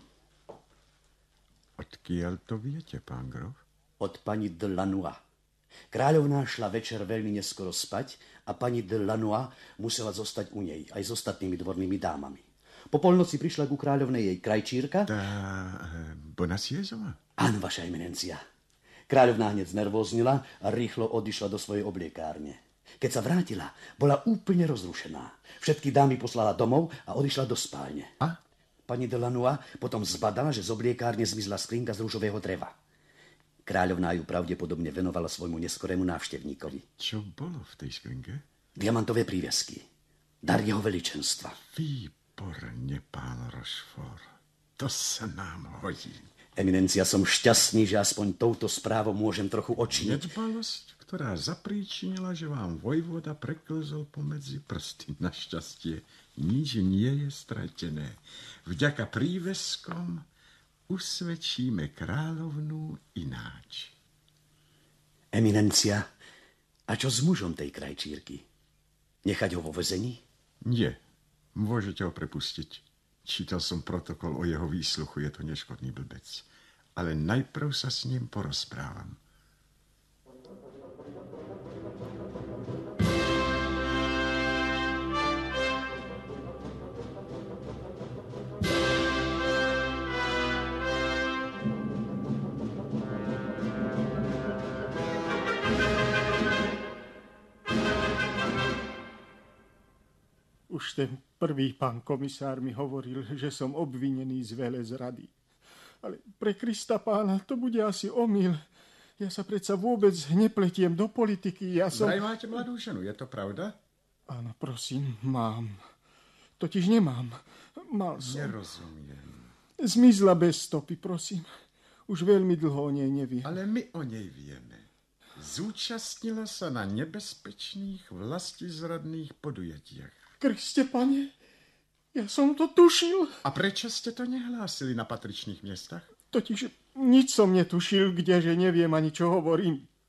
Odkiaľ to viete, pán grof? Od pani de Lannoy. Kráľovná šla večer veľmi neskoro spať a pani de Lannoy musela zostať u nej, aj s ostatnými dvornými dámami. Po polnoci prišla ku kráľovnej jej krajčírka. Tá Bonaciezová? Áno, vaša eminencia. Kráľovná hneď znervóznila a rýchlo odišla do svojej obliekárne. Keď sa vrátila, bola úplne rozrušená. Všetky dámy poslala domov a odišla do spálne. A? Pani de Lannoy potom zbadala, že z obliekárne zmizla skrinka z ružového dreva. Kráľovná ju pravdepodobne venovala svojmu neskorému návštevníkovi. Čo bolo v tej skrinke? Diamantové prívesky. Dar jeho veličenstva. Výborne, pán Rochefort. To sa nám hodí. Eminencia, som šťastný, že aspoň touto správou môžem trochu očiniť. Nedbalosť, ktorá zapríčinila, že vám vojvoda preklzol pomedzi prsty. Našťastie nič nie je stratené. Vďaka príveskom usvedčíme kráľovnú ináč. Eminencia, a čo s mužom tej krajčírky? Nechať ho vo väzení? Nie, môžete ho prepustiť. Čítal som protokol o jeho výsluchu, je to neškodný blbec. Ale najprv sa s ním porozprávam. Už ten prvý pán komisár mi hovoril, že som obvinený z velezrady. Ale pre Krista pána to bude asi omyl. Ja sa predsa vôbec nepletiem do politiky. Ja som... Vraj máte mladú ženu, je to pravda? Áno, prosím, mám. Totiž nemám. Mal som. Nerozumiem. Zmizla bez stopy, prosím. Už veľmi dlho o nej neviem. Ale my o nej vieme. Zúčastnila sa na nebezpečných vlastizradných podujatiach. Kriste, pane, ja som to tušil. A prečo ste to nehlásili na patričných miestach? Totiž nič som netušil, kdeže neviem ani čo hovorím.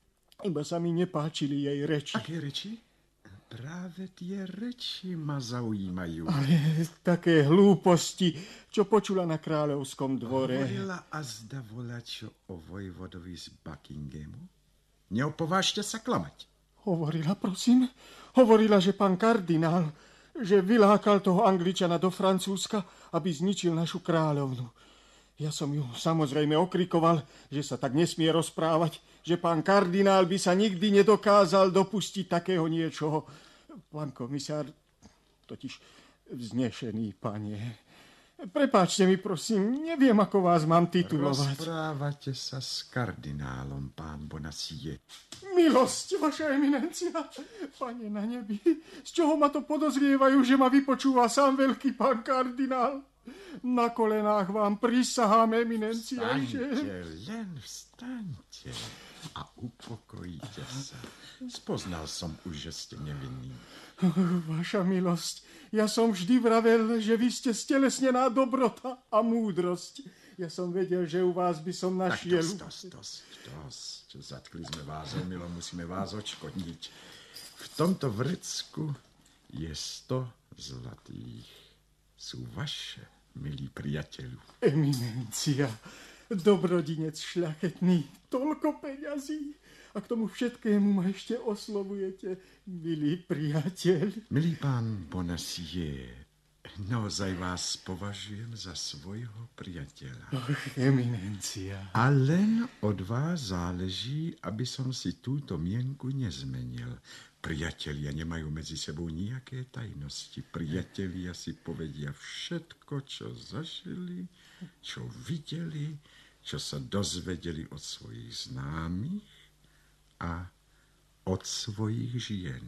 Iba sa mi nepáčili jej reči. Aké reči? Práve tie reči ma zaujímajú. Ale také hlúposti, čo počula na kráľovskom dvore. Hovorila a zda volačo o vojvodovi z Buckinghamu? Neopovážte sa klamať. Hovorila, prosím. Hovorila, že pán kardinál, že vylákal toho Angličana do Francúzska, aby zničil našu kráľovnu. Ja som ju samozrejme okrikoval, že sa tak nesmie rozprávať, že pán kardinál by sa nikdy nedokázal dopustiť takého niečoho. Pán komisár, totiž vznešený pane, prepáčte mi, prosím, neviem, ako vás mám titulovať. Rozprávate sa s kardinálom, pán Bonacieux. Milosť, vaša eminencia, pane na nebi, z čoho ma to podozrievajú, že ma vypočúva sám veľký pán kardinál? Na kolenách vám prisahám, eminencia. Vstaňte, len vstaňte a upokojite sa. Spoznal som už, že ste nevinný. Vaša milosť, ja som vždy vravel, že vy ste stelesnená dobrota a múdrosť. Ja som vedel, že u vás by som našiel... Tak dosť, dosť, dosť. Zatkli sme vás, omylom, musíme vás odškodniť. V tomto vrecku je sto zlatých. Sú vaše, milí priateľu. Eminencia, dobrodinec šľachetný, toľko peňazí. A k tomu všetkému ma ešte oslovujete, milý priateľ. Milý pán Bonacieux, naozaj vás považujem za svojho priateľa. Och, eminencia. A len od vás záleží, aby som si túto mienku nezmenil. Priatelia nemajú medzi sebou nejaké tajnosti. Priatelia si povedia všetko, čo zažili, čo videli, čo sa dozvedeli od svojich známych a od svojich žien.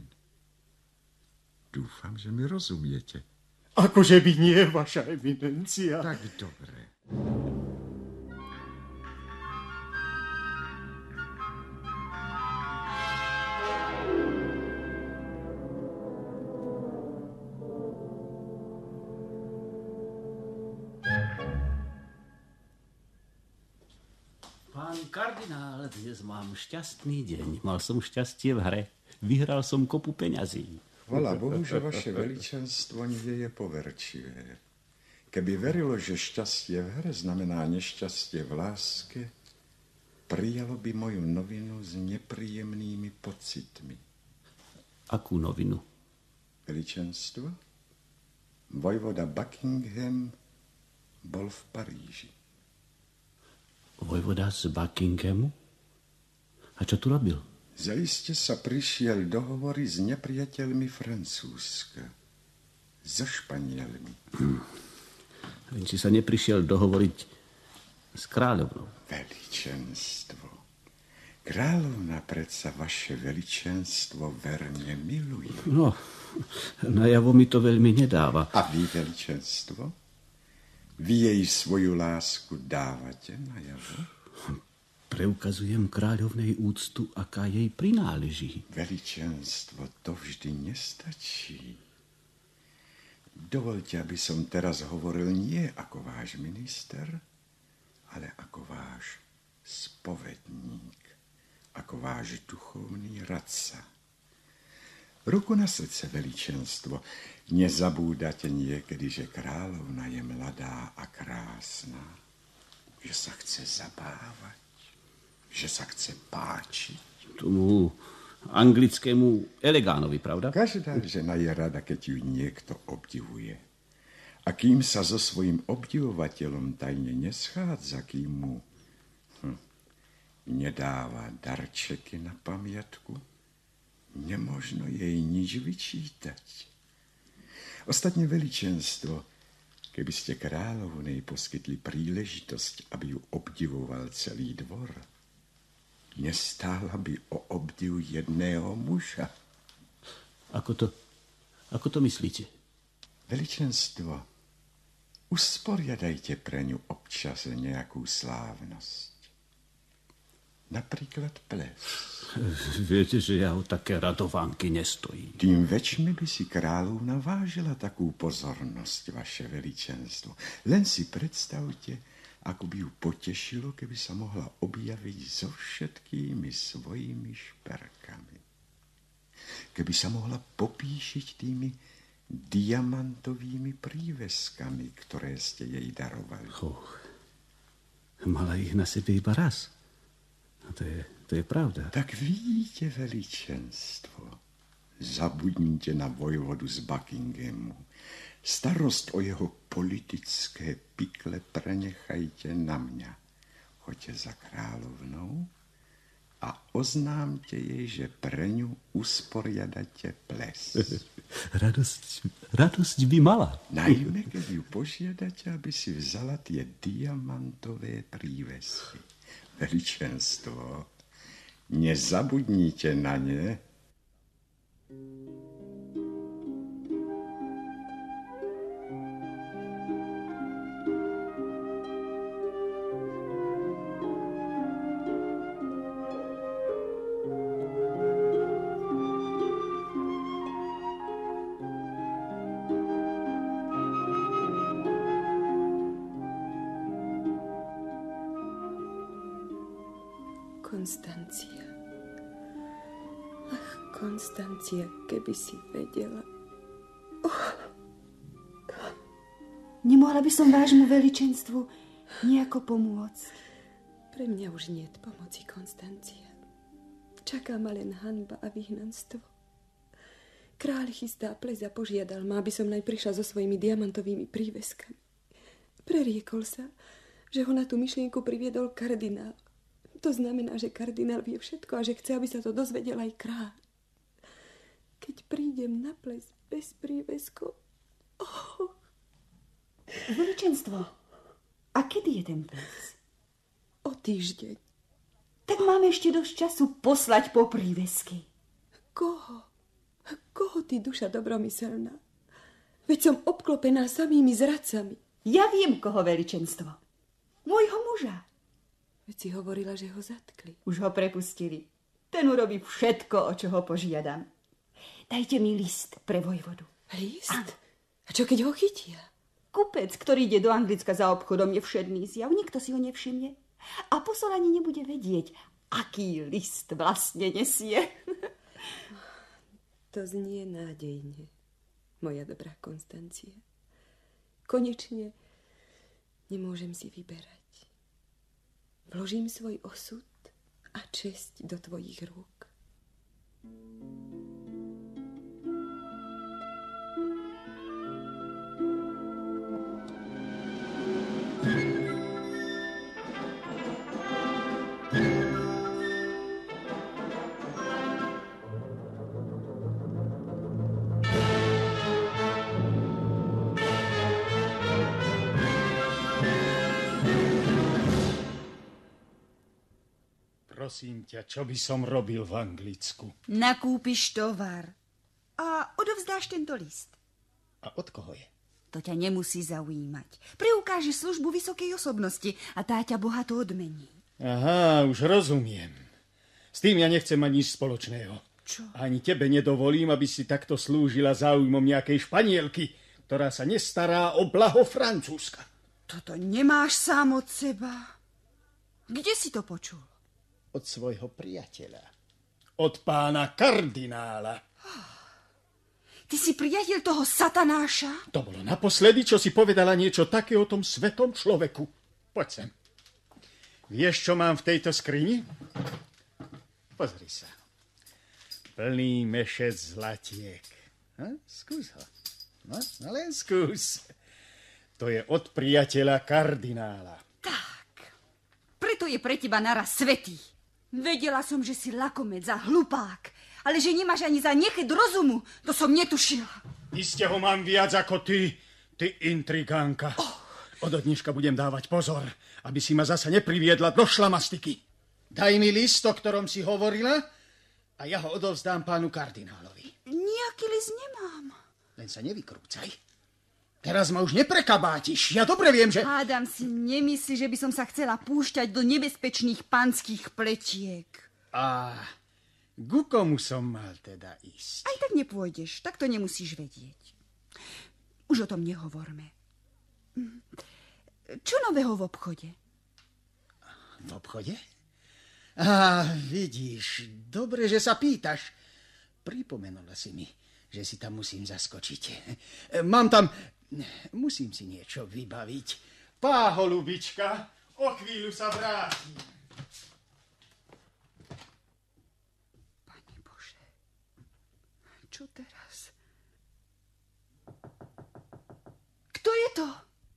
Dúfam, že mi rozumiete. Akože by nie, vaša eminencia. Tak dobre. Pán kardinál, dnes mám šťastný deň. Mal som šťastie v hre. Vyhral som kopu peňazí. Chvala Bohu, že vaše veličenstvo nie je poverčivé. Keby verilo, že šťastie v hre znamená nešťastie v láske, prijalo by moju novinu s nepríjemnými pocitmi. Akú novinu? Veličenstvo? Vojvoda Buckingham bol v Paríži. Vojvoda z Buckinghamu? A čo tu robil? Zaiste sa prišiel dohovory s nepriateľmi Francúzska. So Španielmi. Hm. Či sa neprišiel dohovoriť s kráľovnou? Veličenstvo. Kráľovna predsa vaše veličenstvo verne miluje. No, najavo mi to veľmi nedáva. A vy, veličenstvo? Vy jej svoju lásku dávate najavo? Preukazujem kráľovnej úctu, aká jej prináleží. Veličenstvo, to vždy nestačí. Dovoľte, aby som teraz hovoril nie ako váš minister, ale ako váš spovedník, ako váš duchovný radca. Ruku na srdce, veličenstvo, nezabúdate niekedy, že kráľovna je mladá a krásna, že sa chce zabávať, že sa chce páčiť. Tomu anglickému elegánovi, pravda? Každá žena je rada, keď ju niekto obdivuje. A kým sa so svojím obdivovateľom tajne neschádza, kým mu hm, nedáva darčeky na pamiatku, nemožno jej nič vyčítať. Ostatne, veličenstvo, keby ste kráľovnej poskytli príležitosť, aby ju obdivoval celý dvor, nestála by o obdiv jedného muža. Ako to, ako to myslíte? Veličenstvo, usporiadajte pre ňu občas nejakú slávnosť. Napríklad ples. Viete, že ja o také radovánky nestojím. Tým väčšmi by si kráľovna vážila takú pozornosť, vaše veličenstvo. Len si predstavte, ako by ju potešilo, keby sa mohla objaviť so všetkými svojimi šperkami. Keby sa mohla popíšiť tými diamantovými príveskami, ktoré ste jej darovali. Oh, mala ich na sebe iba raz. No to je, to je pravda. Tak vidíte, veličenstvo, zabudnite na vojvodu z Buckinghamu. Starost o jeho politické pikle prenechajte na mňa. Choďte za kráľovnou a oznámte jej, že pre ňu usporiadate ples. Radosť, radosť by mala. Najmä, keď ju požiadate, aby si vzala tie diamantové prívesky. Veličenstvo, nezabudnite na ne. Konstancia. Ach, Konstancia, keby si vedela. Oh. Nemohla by som vášmu veličenstvu nejako pomôcť. Pre mňa už nie je pomoci, Konstancia. Čaká ma len hanba a vyhnanstvo. Kráľ chystá ples a požiadal ma, aby som naj prišla so svojimi diamantovými príveskami. Preriekol sa, že ho na tú myšlienku priviedol kardinál. To znamená, že kardinál vie všetko a že chce, aby sa to dozvedel aj kráľ. Keď prídem na ples bez príveskov... Oh. Veličenstvo, a kedy je ten ples? O týždeň. Tak máme ešte dosť času poslať po prívesky. Koho? Koho ty, duša dobromyselná? Veď som obklopená samými zradcami. Ja viem, koho, veličenstvo. Môjho muža. Veď si hovorila, že ho zatkli. Už ho prepustili. Ten urobí všetko, o čo ho požiadam. Dajte mi list pre vojvodu. List? Áno. A čo keď ho chytia? Kupec, ktorý ide do Anglicka za obchodom, je všedný zjav. Nikto si ho nevšimne. A posol ani nebude vedieť, aký list vlastne nesie. To znie nádejne, moja dobrá Konstancia. Konečne nemôžem si vyberať. Vložím svoj osud a česť do tvojich rúk. Prosím ťa, čo by som robil v Anglicku? Nakúpiš tovar a odovzdáš tento list. A od koho je? To ťa nemusí zaujímať. Preukáže službu vysokej osobnosti a tá ťa bohato odmení. Aha, už rozumiem. S tým ja nechcem mať nič spoločného. Čo? Ani tebe nedovolím, aby si takto slúžila záujmom nejakej Španielky, ktorá sa nestará o blaho Francúzska. Toto nemáš sám od seba. Kde si to počul? Od svojho priateľa. Od pána kardinála. Ty si priateľ toho satanáša? To bolo naposledy, čo si povedala niečo také o tom svetom človeku. Poď sem. Vieš, čo mám v tejto skrini? Pozri sa. Plný mešec zlatiek. Ha? Skús ho. No, no len skús. To je od priateľa kardinála. Tak. Preto je pre teba naraz svätý. Vedela som, že si lakomec a hlupák, ale že nemáš ani za nechet rozumu, to som netušila. Iste ho mám viac ako ty, ty intrigánka. Oh. Od dneška budem dávať pozor, aby si ma zasa nepriviedla do šlamastiky. Daj mi list, o ktorom si hovorila, a ja ho odovzdám pánu kardinálovi. Nejaký list nemám. Len sa nevykrúcaj. Teraz ma už neprekabátiš. Ja dobre viem, že... Hádam si nemyslí, že by som sa chcela púšťať do nebezpečných panských pletiek. A ku komu som mal teda ísť? Aj tak nepôjdeš, tak to nemusíš vedieť. Už o tom nehovorme. Čo nového v obchode? V obchode? Á, vidíš, dobre, že sa pýtaš. Pripomenula si mi, že si tam musím zaskočiť. Mám tam... Musím si niečo vybaviť. Pá, holubička, o chvíľu sa vrátim. Pani Bože, čo teraz? Kto je to?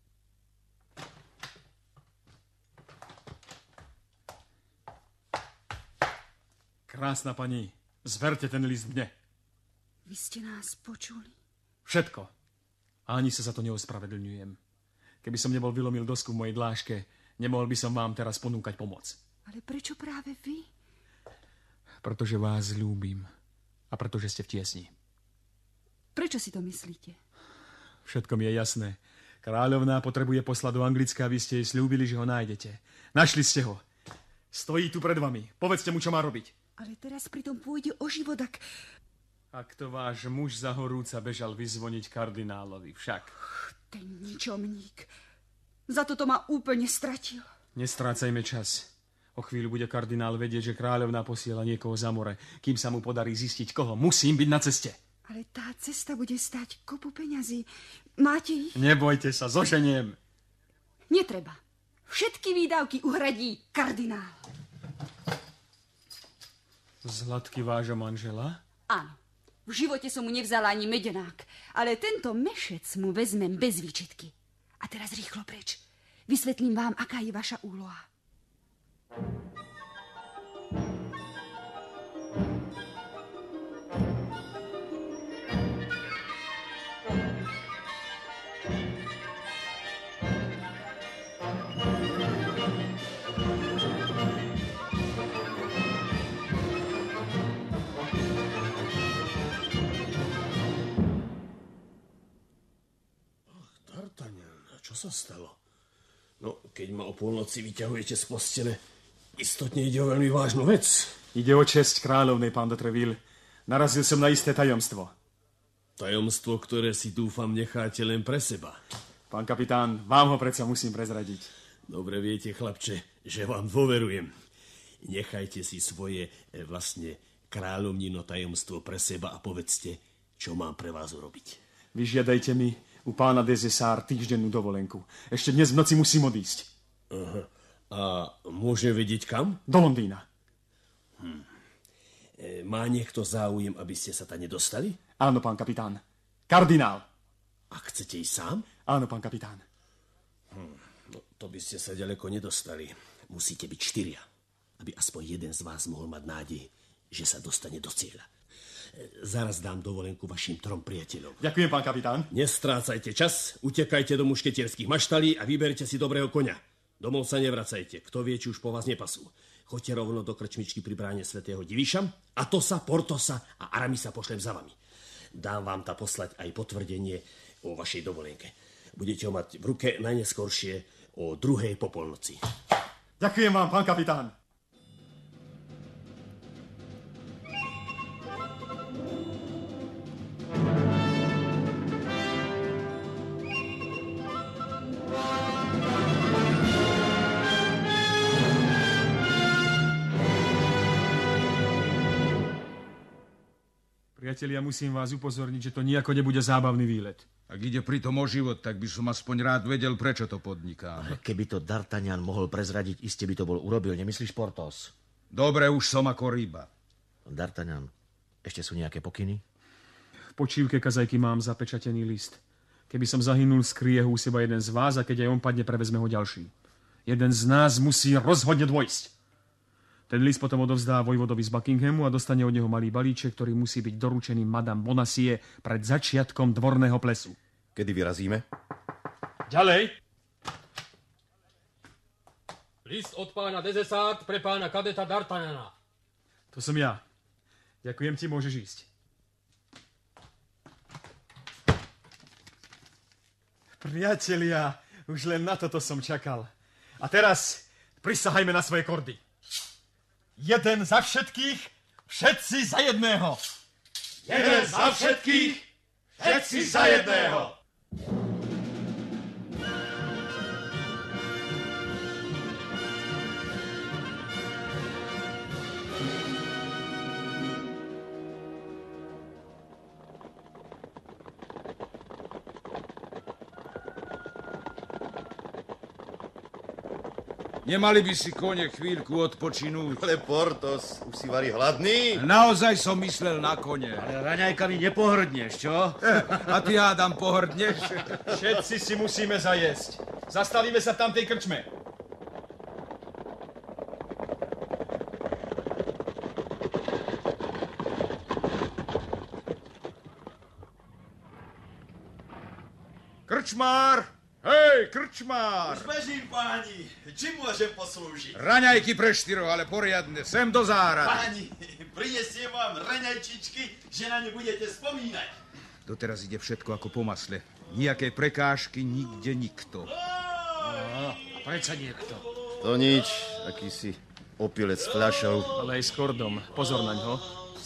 Krásna pani, zverte ten list mne. Vy ste nás počuli? Všetko. A ani sa za to neospravedlňujem. Keby som nebol vylomil dosku v mojej dláške, nemohol by som vám teraz ponúkať pomoc. Ale prečo práve vy? Pretože vás ľúbim. A pretože ste v tiesni. Prečo si to myslíte? Všetko mi je jasné. Kráľovná potrebuje poslať do Anglicka a vy ste jej slúbili, že ho nájdete. Našli ste ho. Stojí tu pred vami. Povedzte mu, čo má robiť. Ale teraz pritom pôjde o život, ak... Ak to váš muž za horúca bežal vyzvoniť kardinálovi, však. Ten ničomník. Za toto ma úplne stratil. Nestrácajme čas. O chvíľu bude kardinál vedieť, že kráľovná posiela niekoho za more. Kým sa mu podarí zistiť koho, musím byť na ceste. Ale tá cesta bude stáť kopu peňazí. Máte ich? Nebojte sa, zoženiem. Netreba. Všetky výdavky uhradí kardinál. Zlatky vášho manžela? Áno. V živote som mu nevzala ani medenák, ale tento mešec mu vezmem bez výčitky. A teraz rýchlo preč. Vysvetlím vám, aká je vaša úloha. Čo sa stalo? No, keď ma o polnoci vyťahujete z postele, istotne ide o veľmi vážnu vec. Ide o česť kráľovnej, pán de Treville. Narazil som na isté tajomstvo. Tajomstvo, ktoré si dúfam necháte len pre seba. Pán kapitán, vám ho predsa musím prezradiť. Dobre viete, chlapče, že vám dôverujem. Nechajte si svoje e, vlastne kráľovnino tajomstvo pre seba a povedzte, čo mám pre vás urobiť. Vyžiadajte mi u pána des Essarts týždennú dovolenku. Ešte dnes v noci musím odísť. Aha. A môžem vedieť kam? Do Londýna. Hm. E, má niekto záujem, aby ste sa tam nedostali? Áno, pán kapitán. Kardinál. A chcete ísť sám? Áno, pán kapitán. Hm. No, to by ste sa ďaleko nedostali. Musíte byť štyria, aby aspoň jeden z vás mohol mať nádej, že sa dostane do cieľa. Zaraz dám dovolenku vašim trom priateľom. Ďakujem, pán kapitán. Nestrácajte čas, utekajte do mušketierských maštalí a vyberte si dobrého koňa. Domov sa nevracajte, kto vie, či už po vás nepasú. Choďte rovno do krčmičky pri bráne svätého Diviša, Atosa, Portosa a Aramisa pošlem za vami. Dám vám tá poslať aj potvrdenie o vašej dovolenke. Budete ho mať v ruke najneskoršie o druhej po polnoci. Ďakujem vám, pán kapitán. Priatelia, musím vás upozorniť, že to nejako nebude zábavný výlet. Ak ide pritom o život, tak by som aspoň rád vedel, prečo to podniká. Keby to D'Artagnan mohol prezradiť, iste by to bol urobil. Nemyslíš, Portos? Dobre, už som ako ryba. D'Artagnan, ešte sú nejaké pokyny? V počívke kazajky mám zapečatený list. Keby som zahynul, skrie ho u seba jeden z vás a keď aj on padne, prevezme ho ďalší. Jeden z nás musí rozhodne dôjsť. Ten list potom odovzdá vojvodovi z Buckinghamu a dostane od neho malý balíček, ktorý musí byť doručený madame Bonacieux pred začiatkom dvorného plesu. Kedy vyrazíme? Ďalej. List od pána des Essarts pre pána kadeta D'Artagnana. To som ja. Ďakujem ti, môžeš ísť. Priatelia, už len na toto som čakal. A teraz prisahajme na svoje kordy. Jeden za všetkých, všetci za jedného. Jeden za všetkých, všetci za jedného. Nemali by si kone chvíľku odpočinúť. Ale Portos, už si vari hladný? Naozaj som myslel na kone. Ale raňajkami nepohrdneš, čo? A ty, hádam, pohrdneš? Všetci si musíme zajesť. Zastavíme sa v tamtej krčme. Krčmár! Hej, krčmár! Už bežím, páni. Čím môžem poslúžiť? Raňajky pre štyro, ale poriadne. Sem do zárady. Páni, prinesiem vám raňajčičky, že na ne budete spomínať. Doteraz ide všetko ako po masle. Nijaké prekážky, nikde nikto. No, a prečo niekto? To nič, akýsi opilec s fľašou. Ale aj s kordom. Pozor naň ho.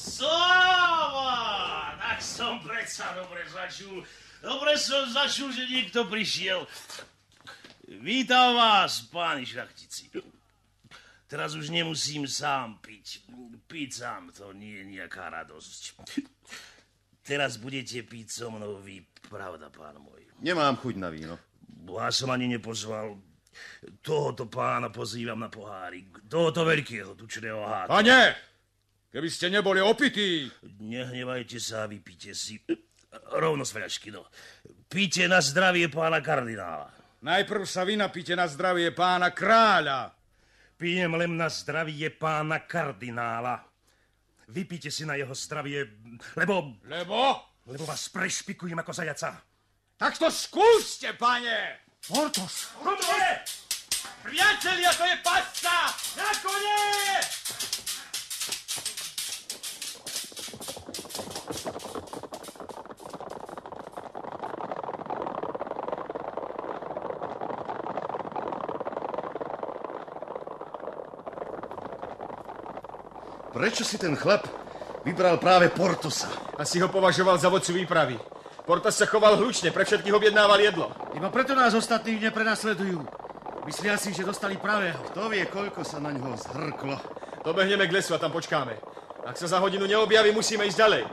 Sláva! Tak som predsa dobre začul. Dobre som začul, že niekto prišiel. Vítam vás, páni šľachtici. Teraz už nemusím sám piť. Piť sám to nie je nejaká radosť. Teraz budete piť so mnou vy, pravda, pán môj? Nemám chuť na víno. Vás som ani nepozval. Tohoto pána pozývam na pohárik. Tohoto veľkého tučného háta. Pane! Keby ste neboli opití. Nehnevajte sa a vypite si. Rovno z fľašky, no. Píte na zdravie pána kardinála. Najprv sa vy napíte na zdravie pána kráľa. Pijem len na zdravie pána kardinála. Vypíte si na jeho zdravie, lebo... Lebo? Lebo vás prešpikujem ako zajaca. Tak to skúste, pane! Portos! Kone! Priatelia, to je pasca! Na kone! Prečo si ten chlap vybral práve Portosa? Asi ho považoval za vodcu výpravy. Portos sa choval hlučne, pre všetkých objednával jedlo. Iba preto nás ostatní neprenasledujú. Myslia si, že dostali pravého. Kto vie, koľko sa na ňoho zhrklo. Dobehneme k lesu a tam počkáme. Ak sa za hodinu neobjaví, musíme ísť ďalej.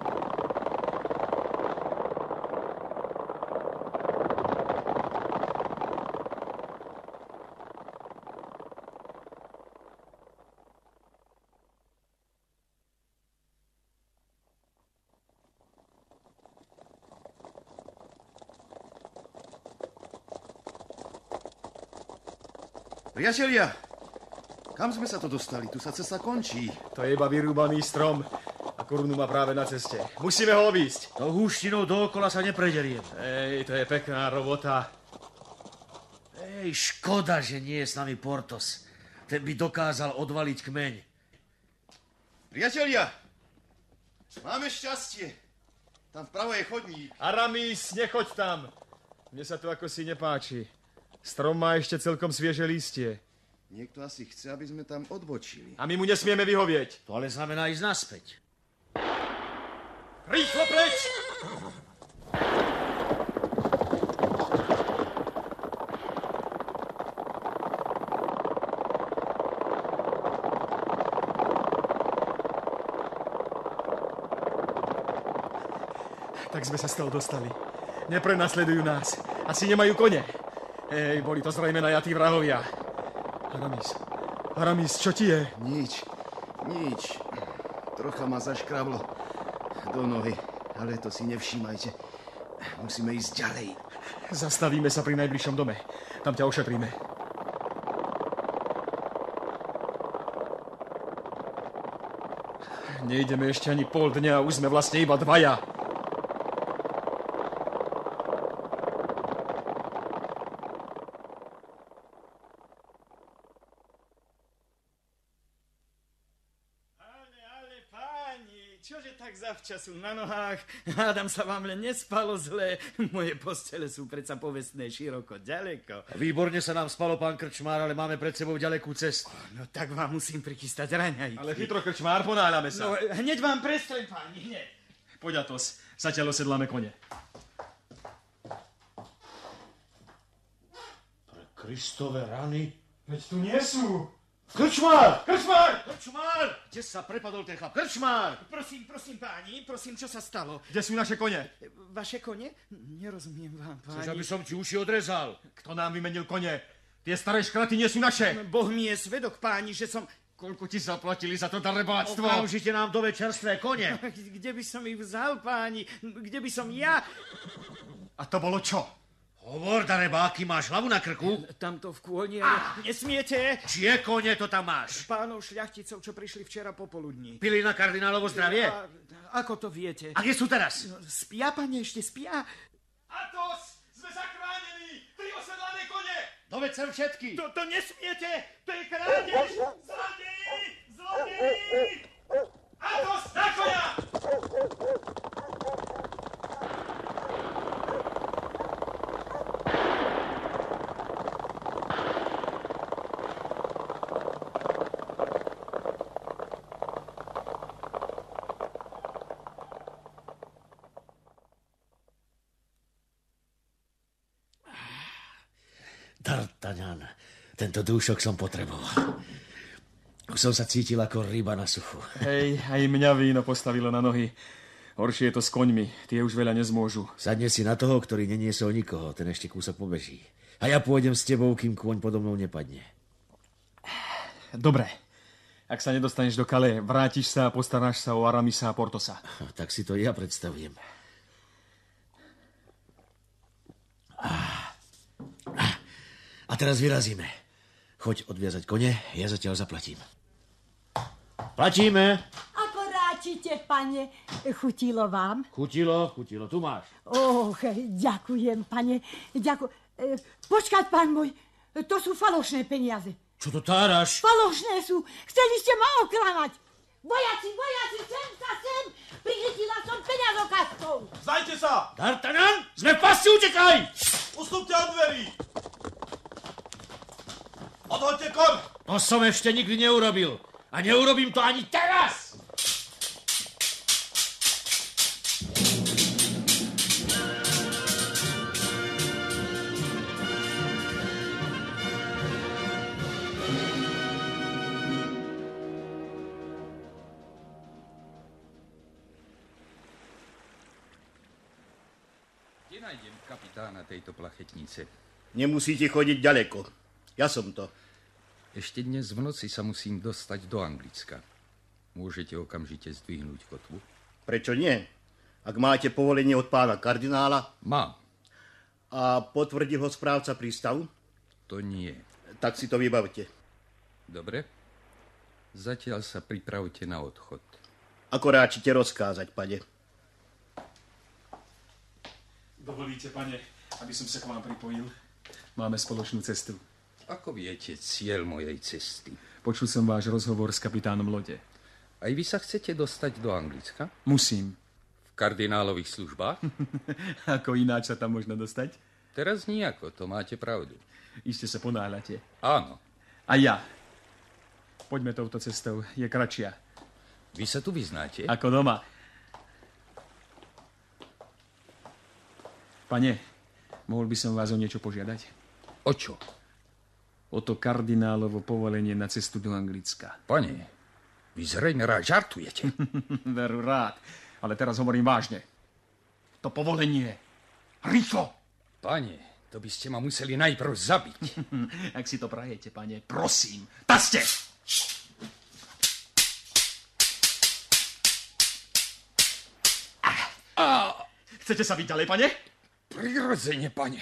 Priatelia, kam sme sa to dostali? Tu sa cesta končí. To je iba vyrúbaný strom a korunu má práve na ceste. Musíme ho obísť. To húštinou dookola sa nepredeliem. Ej, to je pekná robota. Ej, škoda, že nie je s nami Portos. Ten by dokázal odvaliť kmeň. Priatelia, máme šťastie. Tam vpravo je chodník. Aramis, nechoď tam. Mne sa to ako si nepáči. Strom má ešte celkom svieže lístie. Niekto asi chce, aby sme tam odbočili. A my mu nesmieme vyhovieť. To ale znamená ísť naspäť. Rýchlo preč! Tak sme sa z toho dostali. Neprenasledujú nás. Asi nemajú kone. Ej, boli to zrejme najatí vrahovia. Aramis, Aramis, čo ti je? Nič, nič. Trocha ma zaškrablo do nohy, ale to si nevšímajte. Musíme ísť ďalej. Zastavíme sa pri najbližšom dome. Tam ťa ošetríme. Nejdeme ešte ani pol dňa a už sme vlastne iba dvaja. Čože tak zavčasu na nohách? Hádam sa vám len nespalo zle. Moje postele sú predsa povestné široko, ďaleko. Výborne sa nám spalo, pán krčmár, ale máme pred sebou ďalekú cestu. No tak vám musím prichystať raňajky. Ale chytro, krčmár, ponáľame sa. No, hneď vám prestrem, páni, hneď. Poď, Atos, zatiaľ osedláme kone. Pre Kristove rany. Veď tu nie sú. Krčmár! Krčmár! Krčmár! Kde sa prepadol ten chlap? Krčmár! Prosím, prosím, páni, prosím, čo sa stalo? Kde sú naše kone? Vaše kone? Nerozumiem vám, páni. Chceš, aby som ti uši odrezal? Kto nám vymenil kone? Tie staré škraty nie sú naše. Boh mi je svedok, páni, že som... Koľko ti zaplatili za to darebáctvo? Okamžite nám dove čerstvé kone. Kde by som ich vzal, páni? Kde by som ja... A to bolo čo? Hovor, darebáky, máš hlavu na krku? Tamto v kôni, ale nesmiete. Čie kone to tam máš? Pánov šľachticov, čo prišli včera popoludní. Pili na kardinálovo zdravie? A, ako to viete? A kde sú teraz? No, spia, pane, ešte spia. Atos, sme zachránení! Tri osedlané kone! Doved sem všetky! To, to nesmiete! To je krádež! Zlodeji! Zlodeji! Atos, na koňa! D'Artagnan, tento dúšok som potreboval. Už som sa cítil ako ryba na suchu. Hej, aj mňa víno postavilo na nohy. Horšie je to s koňmi, tie už veľa nezmôžu. Sadne si na toho, ktorý neniesol nikoho, ten ešte kúsok pobeží. A ja pôjdem s tebou, kým kôň podo mnou nepadne. Dobre. Ak sa nedostaneš do Calais, vrátiš sa a postaráš sa o Aramisa a Portosa. Tak si to ja predstavujem. A teraz vyrazíme. Choď odviazať kone, ja zatiaľ zaplatím. Platíme. Ako ráčite, pane. Chutilo vám? Chutilo, chutilo, tu máš. Och, ďakujem, pane. Ďakujem. Počkať, pán môj, to sú falošné peniaze. Čo to táraš? Falošné sú. Chceli ste ma oklamať. Vojaci, vojaci, sem sa sem. Prichytila som peňazokastou. Zdajte sa! D'Artagnan, sme v pasci, utekaj! Ustúpte od dverí! Odhoďte kon! To som ešte nikdy neurobil. A neurobím to ani teraz! Kde nájdem kapitána tejto plachetnice? Nemusíte chodiť ďaleko. Ja som to. Ešte dnes v noci sa musím dostať do Anglicka. Môžete okamžite zdvihnúť kotvu? Prečo nie? Ak máte povolenie od pána kardinála? Mám. A potvrdil ho správca prístavu? To nie. Tak si to vybavte. Dobre. Zatiaľ sa pripravte na odchod. Ako ráčite rozkázať, pane? Dovolíte, pane, aby som sa k vám pripojil? Máme spoločnú cestu. Ako viete cieľ mojej cesty? Počul som váš rozhovor s kapitánom lode. Aj vy sa chcete dostať do Anglicka? Musím. V kardinálových službách? Ako ináč sa tam možno dostať? Teraz nijako, to máte pravdu. Iste sa ponáhľate. Áno. A ja. Poďme touto cestou, je kratšia. Vy sa tu vyznáte? Ako doma. Pane, mohol by som vás o niečo požiadať? O čo? O to kardinálovo povolenie na cestu do Anglicka. Pane, vy zrejme rád žartujete. Veru rád, ale teraz hovorím vážne. To povolenie. Rýchlo! Pane, to by ste ma museli najprv zabiť. Ak si to prajete, pane, prosím, taste! Ah. Chcete sa byť ďalej, pane? Prirodzene, pane.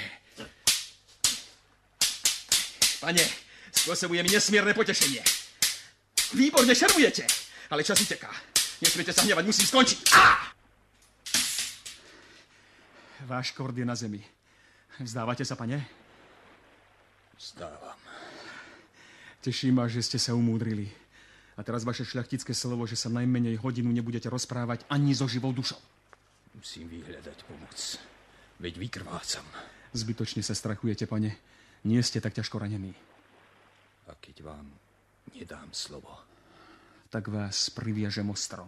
Pane, spôsobuje mi nesmierne potešenie. Výborne šermujete, ale čas uteká. Nesmiete sa hnevať, musím skončiť. Á! Váš kord je na zemi. Vzdávate sa, pane? Vzdávam. Teší ma, že ste sa umúdrili. A teraz vaše šľachtické slovo, že sa najmenej hodinu nebudete rozprávať ani so živou dušou. Musím vyhľadať pomoc. Veď vykrvácam. Zbytočne sa strachujete, pane. Nie ste tak ťažko ranení. A keď vám nedám slovo, tak vás priviažem ostrom.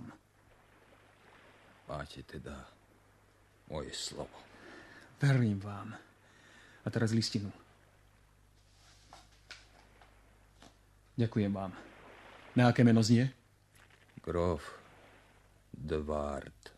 Máte teda moje slovo. Verím vám. A teraz listinu. Ďakujem vám. Na aké meno znie? Grof de Ward.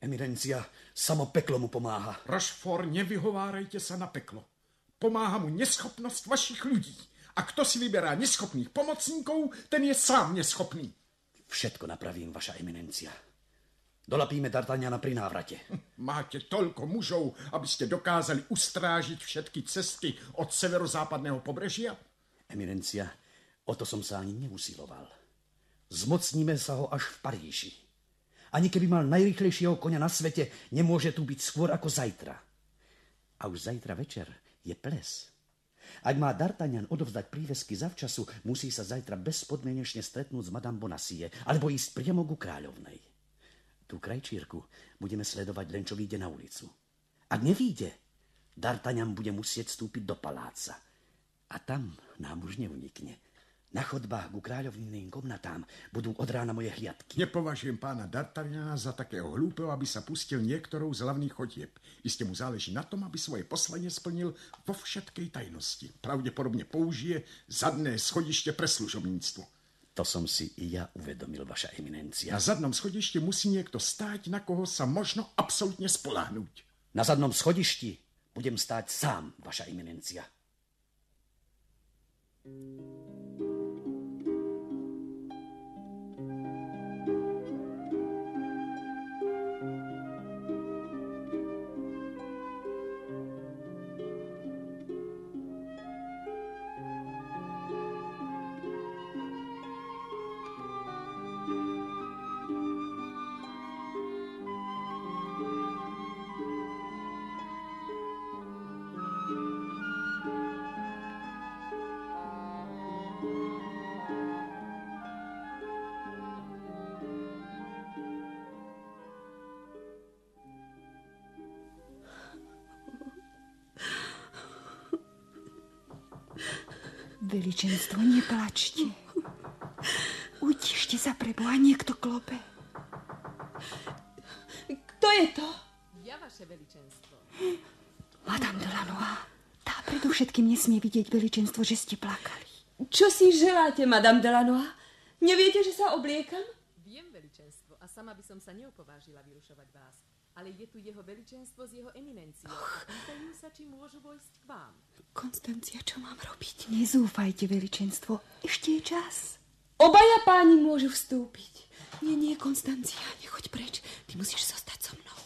Eminencia, samo peklo mu pomáha. Rochefort, nevyhovárajte sa na peklo. Pomáha mu neschopnosť vašich ľudí. A kto si vyberá neschopných pomocníkov, ten je sám neschopný. Všetko napravím, vaša eminencia. Dolapíme D'Artagnana pri návrate. Máte toľko mužov, aby ste dokázali ustrážiť všetky cesty od severozápadného pobrežia? Eminencia, o to som sa ani neusiloval. Zmocníme sa ho až v Paríži. Ani keby mal najrýchlejšieho koňa na svete, nemôže tu byť skôr ako zajtra. A už zajtra večer je ples. Ak má D'Artagnan odovzdať prívesky zavčasu, musí sa zajtra bezpodmienečne stretnúť s Madame Bonacieux, alebo ísť priamo ku kráľovnej. Tú krajčírku budeme sledovať len, čo vyjde na ulicu. Ak nevíde, D'Artagnan bude musieť vstúpiť do paláca. A tam nám už neunikne. Na chodbách ku kráľovným komnatám budú od rána moje hliadky. Nepovažujem pána D'Artagnana za takého hlúpeho, aby sa pustil niektorou z hlavných chodieb. Iste mu záleží na tom, aby svoje poslanie splnil vo všetkej tajnosti. Pravdepodobne použije zadné schodište pre služobníctvo. To som si i ja uvedomil, vaša eminencia. Na zadnom schodišti musí niekto stáť, na koho sa možno absolútne spoľahnúť. Na zadnom schodišti budem stáť sám, vaša eminencia. Veličenstvo, neplačte. Utište sa, preboha, niekto klope. Kto je to? Ja, vaše veličenstvo. Madame de Lannoy, tá predovšetkým nesmie vidieť, veličenstvo, že ste plakali. Čo si želáte, Madame de Lannoy? Neviete, že sa obliekam? Viem, veličenstvo, a sama by som sa neopovážila vyrušovať vás. Ale je tu jeho veličenstvo s jeho eminenciou a pýtajú sa, či môžu vojsť k vám. Konstancia, čo mám robiť? Nezúfajte, veličenstvo. Ešte je čas. Obaja páni môžu vstúpiť. Nie, nie, Konstancia, nechoď preč. Ty musíš zostať so mnou.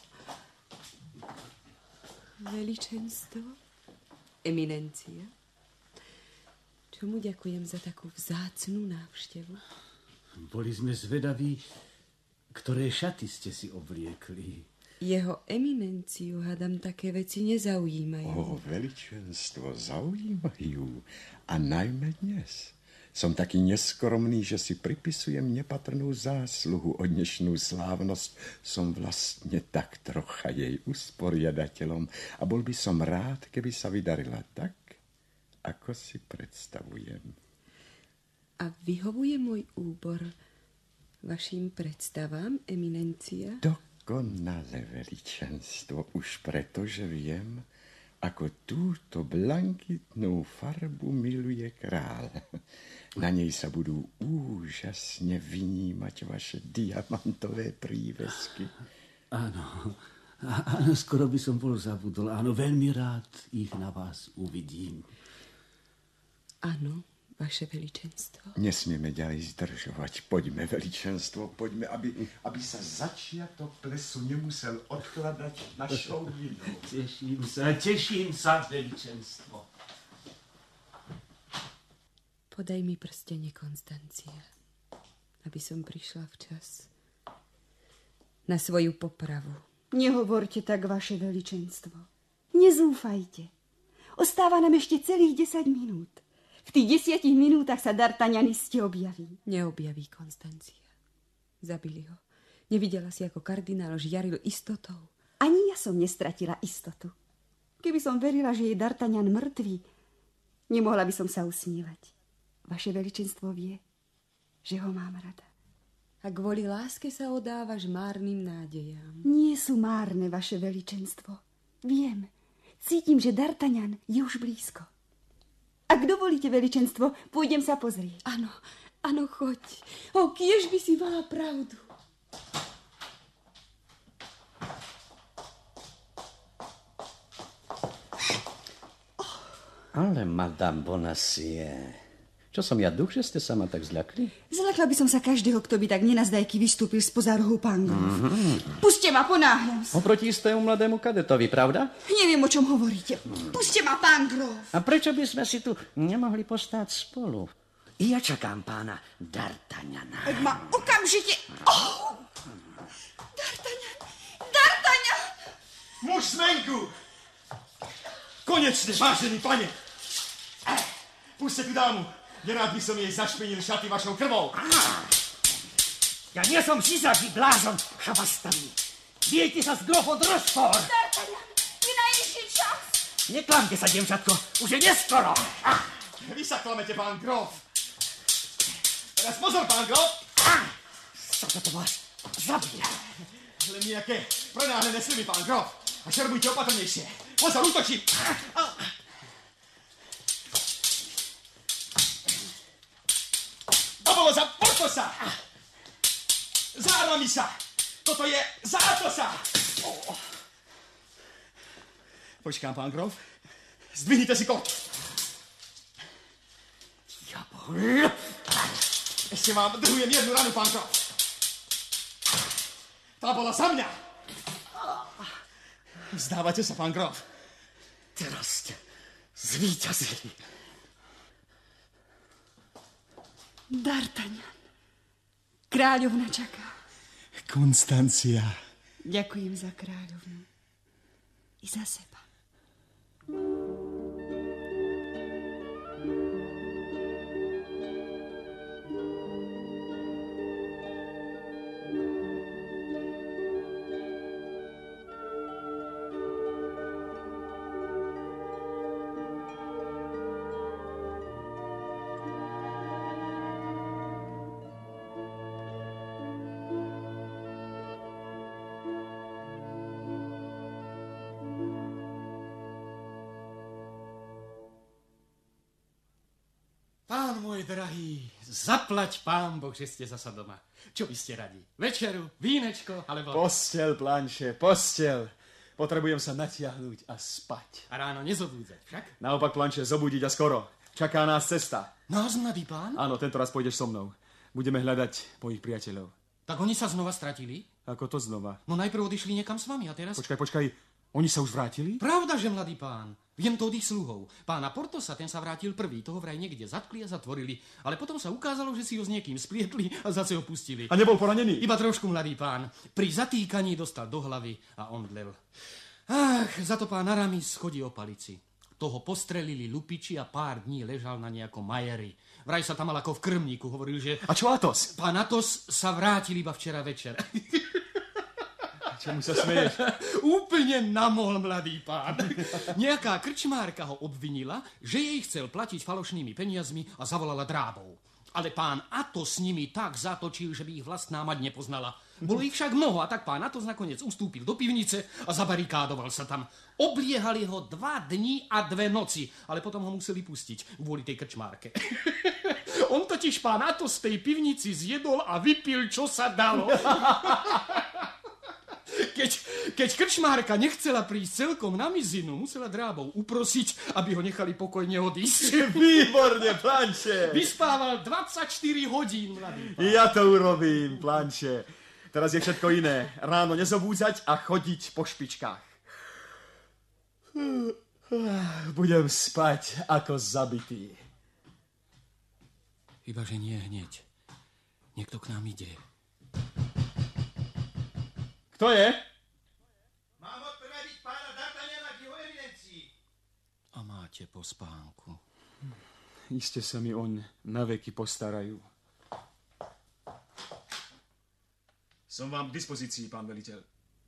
Veličenstvo, eminencia, čomu ďakujem za takú vzácnú návštevu? Boli sme zvedaví, ktoré šaty ste si obliekli. Jeho eminenciu, hádam, také veci nezaujímajú. O, veličenstvo, zaujímajú. A najmä dnes. Som taký neskromný, že si pripisujem nepatrnú zásluhu o dnešnú slávnosť. Som vlastne tak trocha jej usporiadateľom a bol by som rád, keby sa vydarila tak, ako si predstavujem. A vyhovuje môj úbor vašim predstavám, eminencia? Dokonale, veličenstvo, už preto, že viem, ako túto blankitnú farbu miluje král. Na nej sa budú úžasne vynímať vaše diamantové prívesky. Áno, áno, skoro by som bol zabudol. Áno, veľmi rád ich na vás uvidím. Áno, vaše veličenstvo. Nesmieme ďalej zdržovať. Poďme, veličenstvo, poďme, aby, aby sa začiatok plesu nemusel odkladať našou vinou. Teším sa, teším sa, veličenstvo. Podaj mi prstenie, Konstancia, aby som prišla včas na svoju popravu. Nehovorte tak, vaše veličenstvo. Nezúfajte. Ostáva nám ešte celých desať minút. V tých desiatich minútach sa D'Artagnan iste objaví. Neobjaví, Konstancia. Zabili ho. Nevidela si, ako kardinál žiaril istotou. Ani ja som nestratila istotu. Keby som verila, že je D'Artagnan mŕtvý, nemohla by som sa usmievať. Vaše veličenstvo vie, že ho mám rada. A kvôli láske sa odávaš márnym nádejam. Nie sú márne, vaše veličenstvo. Viem. Cítim, že D'Artagnan je už blízko. Ak dovolíte, veličenstvo, pôjdem sa pozrieť. Áno, áno, choď. O, kiež by si mala pravdu. Ale, madame Bonacieux, čo som ja duch, že ste sa ma tak zľakli? Zľakla by som sa každého, kto by tak nenazdajky vystúpil spoza rohu, pán Grof. Mm-hmm. Puste ma, ponáhľam sa. Oproti istému mladému kadetovi, pravda? Neviem, o čom hovoríte. Puste ma, pán Grof. A prečo by sme si tu nemohli postáť spolu? I ja čakám pána D'Artagnana. Veď ma okamžite... Oh! D'Artagnan! D'Artagnan! Muž zmenku! Konečne, vážený pane! Puste tu dámu. Nerád by som jej zašpinil šaty vašou krvou. Ja nie som žizaký blázon chabastavý. Viete sa s grofom de Rochefort. D'Artagnan, je najvyšší čas. Neklamte sa, dievčatko, už je neskoro. Vy sa klamete, pán grof. Teraz pozor, pán grof. Sa to vás zabíja. Len nejaké prenáhlené sliby, pán grof. A šerbujte opatrnejšie. Pozor, útočím. To bolo za Portosa. Za Aramisa. Toto je za Atosa. Počkám, pán grof. Zdvihnite si kot. Jabol. Ešte vám druhujem jednu ranu, pán grof. Tá bola za mňa. Vzdávate sa, pán grof. Teraz ste zvíťazili. D'Artagnan, kráľovna čaká. Konstancia. Ďakujem za kráľovnu. I za seba. Pán môj drahý, zaplať pán Boh, že ste zasa doma. Čo by ste radi? Večeru, vínečko, alebo... Postel, planše, postel. Potrebujem sa natiahnuť a spať. A ráno nezobúdzať, však? Naopak, planše, zobudiť a skoro. Čaká nás cesta. Nás, mladý pán? Áno, tento raz pôjdeš so mnou. Budeme hľadať mojich priateľov. Tak oni sa znova stratili? Ako to znova? No najprv odišli niekam s vami a teraz... Počkaj, počkaj. Oni sa už vrátili? Pravda, že mladý pán. Viem to od ich sluhov. Pána Portosa, ten sa vrátil prvý, toho vraj niekde zatkli a zatvorili. Ale potom sa ukázalo, že si ho s niekým splietli a zase ho pustili. A nebol poranený? Iba trošku, mladý pán. Pri zatýkaní dostal do hlavy a omdlel. Ach, za to pán Aramis chodí o palici. Toho postrelili lupiči a pár dní ležal na nejakom majeri. Vraj sa tam mal ako v krmníku, hovoril, že... A čo Atos? Pán Atos sa vrátil iba včera večer. Čemu sa smeješ? Úplne namohol, mladý pán. Nejaká krčmárka ho obvinila, že jej chcel platiť falošnými peniazmi a zavolala drábov. Ale pán Atos s nimi tak zatočil, že by ich vlastná mať nepoznala. Bolo ich však mnoho a tak pán Atos nakoniec ustúpil do pivnice a zabarikádoval sa tam. Obliehali ho dva dni a dve noci, ale potom ho museli pustiť kvôli tej krčmárke. On totiž pán Atos z tej pivnici zjedol a vypil, čo sa dalo. Keď, keď krčmárka nechcela prísť celkom na mizinu, musela drábov uprosiť, aby ho nechali pokojne odísť. Výborne, planče. Vyspával dvadsaťštyri hodín, mladý pán. Ja to urobím, planče. Teraz je všetko iné. Ráno nezobúdzať a chodiť po špičkách. Budem spať ako zabitý. Ibaže nie hneď. Niekto k nám ide. Kto je? Mám odprevadiť pána D'Artagnana k jeho eminencii. A máte po spánku. Iste sa mi on naveky postarajú. Som vám k dispozícii, pán veliteľ.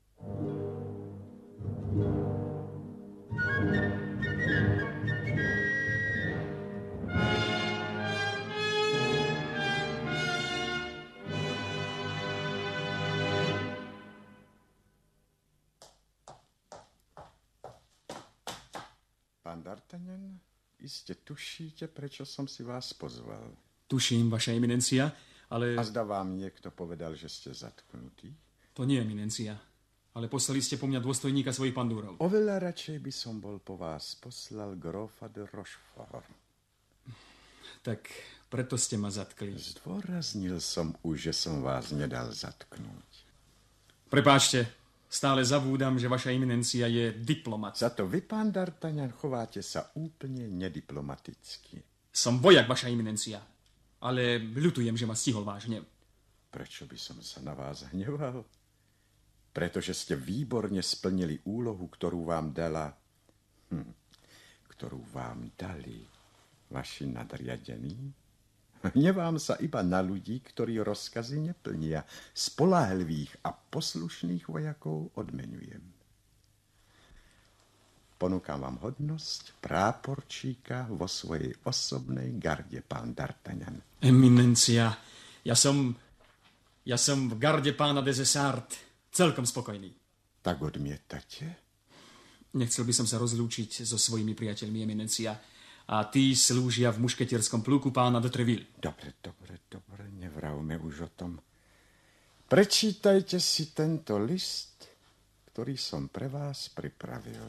Pán D'Artagnan, iste tušíte, prečo som si vás pozval. Tuším, vaša eminencia, ale... A zda vám niekto povedal, že ste zatknutí? To nie je eminencia. Ale poslali ste po mňa dôstojníka svojich pandúrov. Oveľa radšej by som bol po vás poslal grofa de Rochefort. Tak preto ste ma zatkli. Zdôraznil som už, že som vás nedal zatknúť. Prepáčte, stále zabúdam, že vaša eminencia je diplomat. Za to vy, pán D'Artagnan, chováte sa úplne nediplomaticky. Som vojak, vaša eminencia, ale ľutujem, že ma stihol váš hnev. Prečo by som sa na vás hneval? Pretože ste výborne splnili úlohu, ktorú vám dala, hm, ktorú vám dali vaši nadriadení. Hnevám sa iba na ľudí, ktorí rozkazy neplnia. Spoľahlivých a poslušných vojakov odmeňujem. Ponúkam vám hodnosť práporčíka vo svojej osobnej garde, pán D'Artagnan. Eminencia, ja som, ja som v garde pána des Essarts. Celkom spokojný. Tak odmietate? Nechcel by som sa rozlúčiť so svojimi priateľmi, eminencia. A tí slúžia v mušketierskom plúku pána de Treville. Dobre, dobre, dobre, nevravme už o tom. Prečítajte si tento list, ktorý som pre vás pripravil.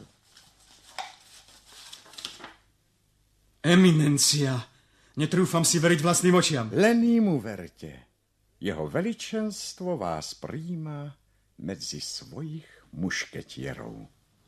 Eminencia, netrúfam si veriť vlastným očiam. Len mu verte. Jeho veličenstvo vás prijíma medzi svojich mušketierov.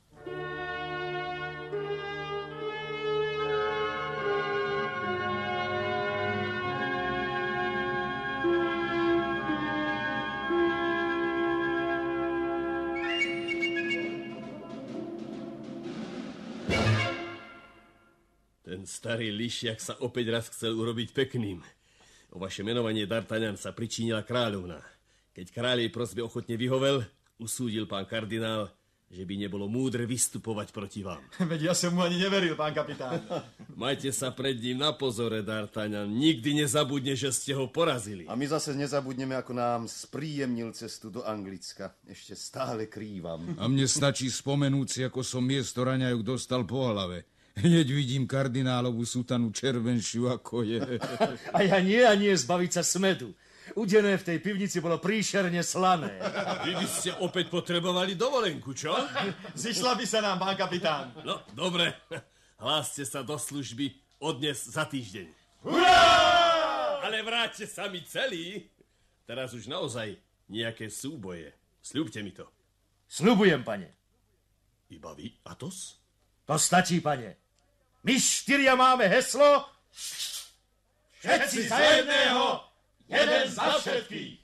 Ten starý lišiak sa opäť raz chcel urobiť pekným. O vaše menovanie D'Artagnan sa pričínila kráľovna. Keď kráľ jej prosbe ochotne vyhovel, usúdil pán kardinál, že by nebolo múdre vystupovať proti vám. Veď ja som mu ani neveril, pán kapitán. Majte sa pred ním na pozore, D'Artagnan. Nikdy nezabudne, že ste ho porazili. A my zase nezabudneme, ako nám spríjemnil cestu do Anglicka. Ešte stále krývam. A mne stačí spomenúť si, ako som miesto raňajok dostal po hlave. Hneď vidím kardinálovú sutanu červenšiu, ako je. A ja nie, a nie zbaviť sa smedu. Udené v tej pivnici bolo príšerne slané. Vy by ste opäť potrebovali dovolenku, čo? Zišla by sa nám, pán kapitán. No, dobre. Hláste sa do služby od dnes za týždeň. Hurá! Ale vráťte sa mi celý. Teraz už naozaj nejaké súboje. Sľubte mi to. Sľubujem, pane. Iba vy, Athos? To stačí, pane. My štyria máme heslo Všetci za jedného, jeden za všetkých.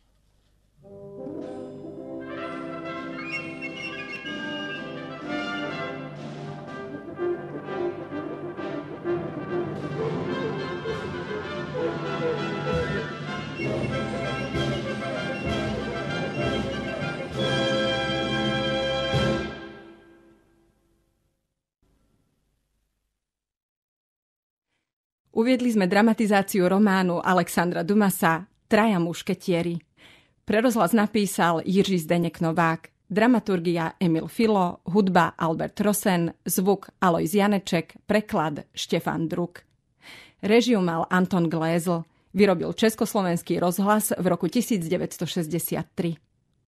Uviedli sme dramatizáciu románu Alexandra Dumasa Traja mušketieri. Pre rozhlas napísal Jiří Zdeněk Novák, dramaturgia Emil Filo, hudba Albert Rosen, zvuk Alojz Janeček, preklad Štefan Druk. Režiu mal Anton Glézl, vyrobil Československý rozhlas v roku devätnásť šesťdesiattri.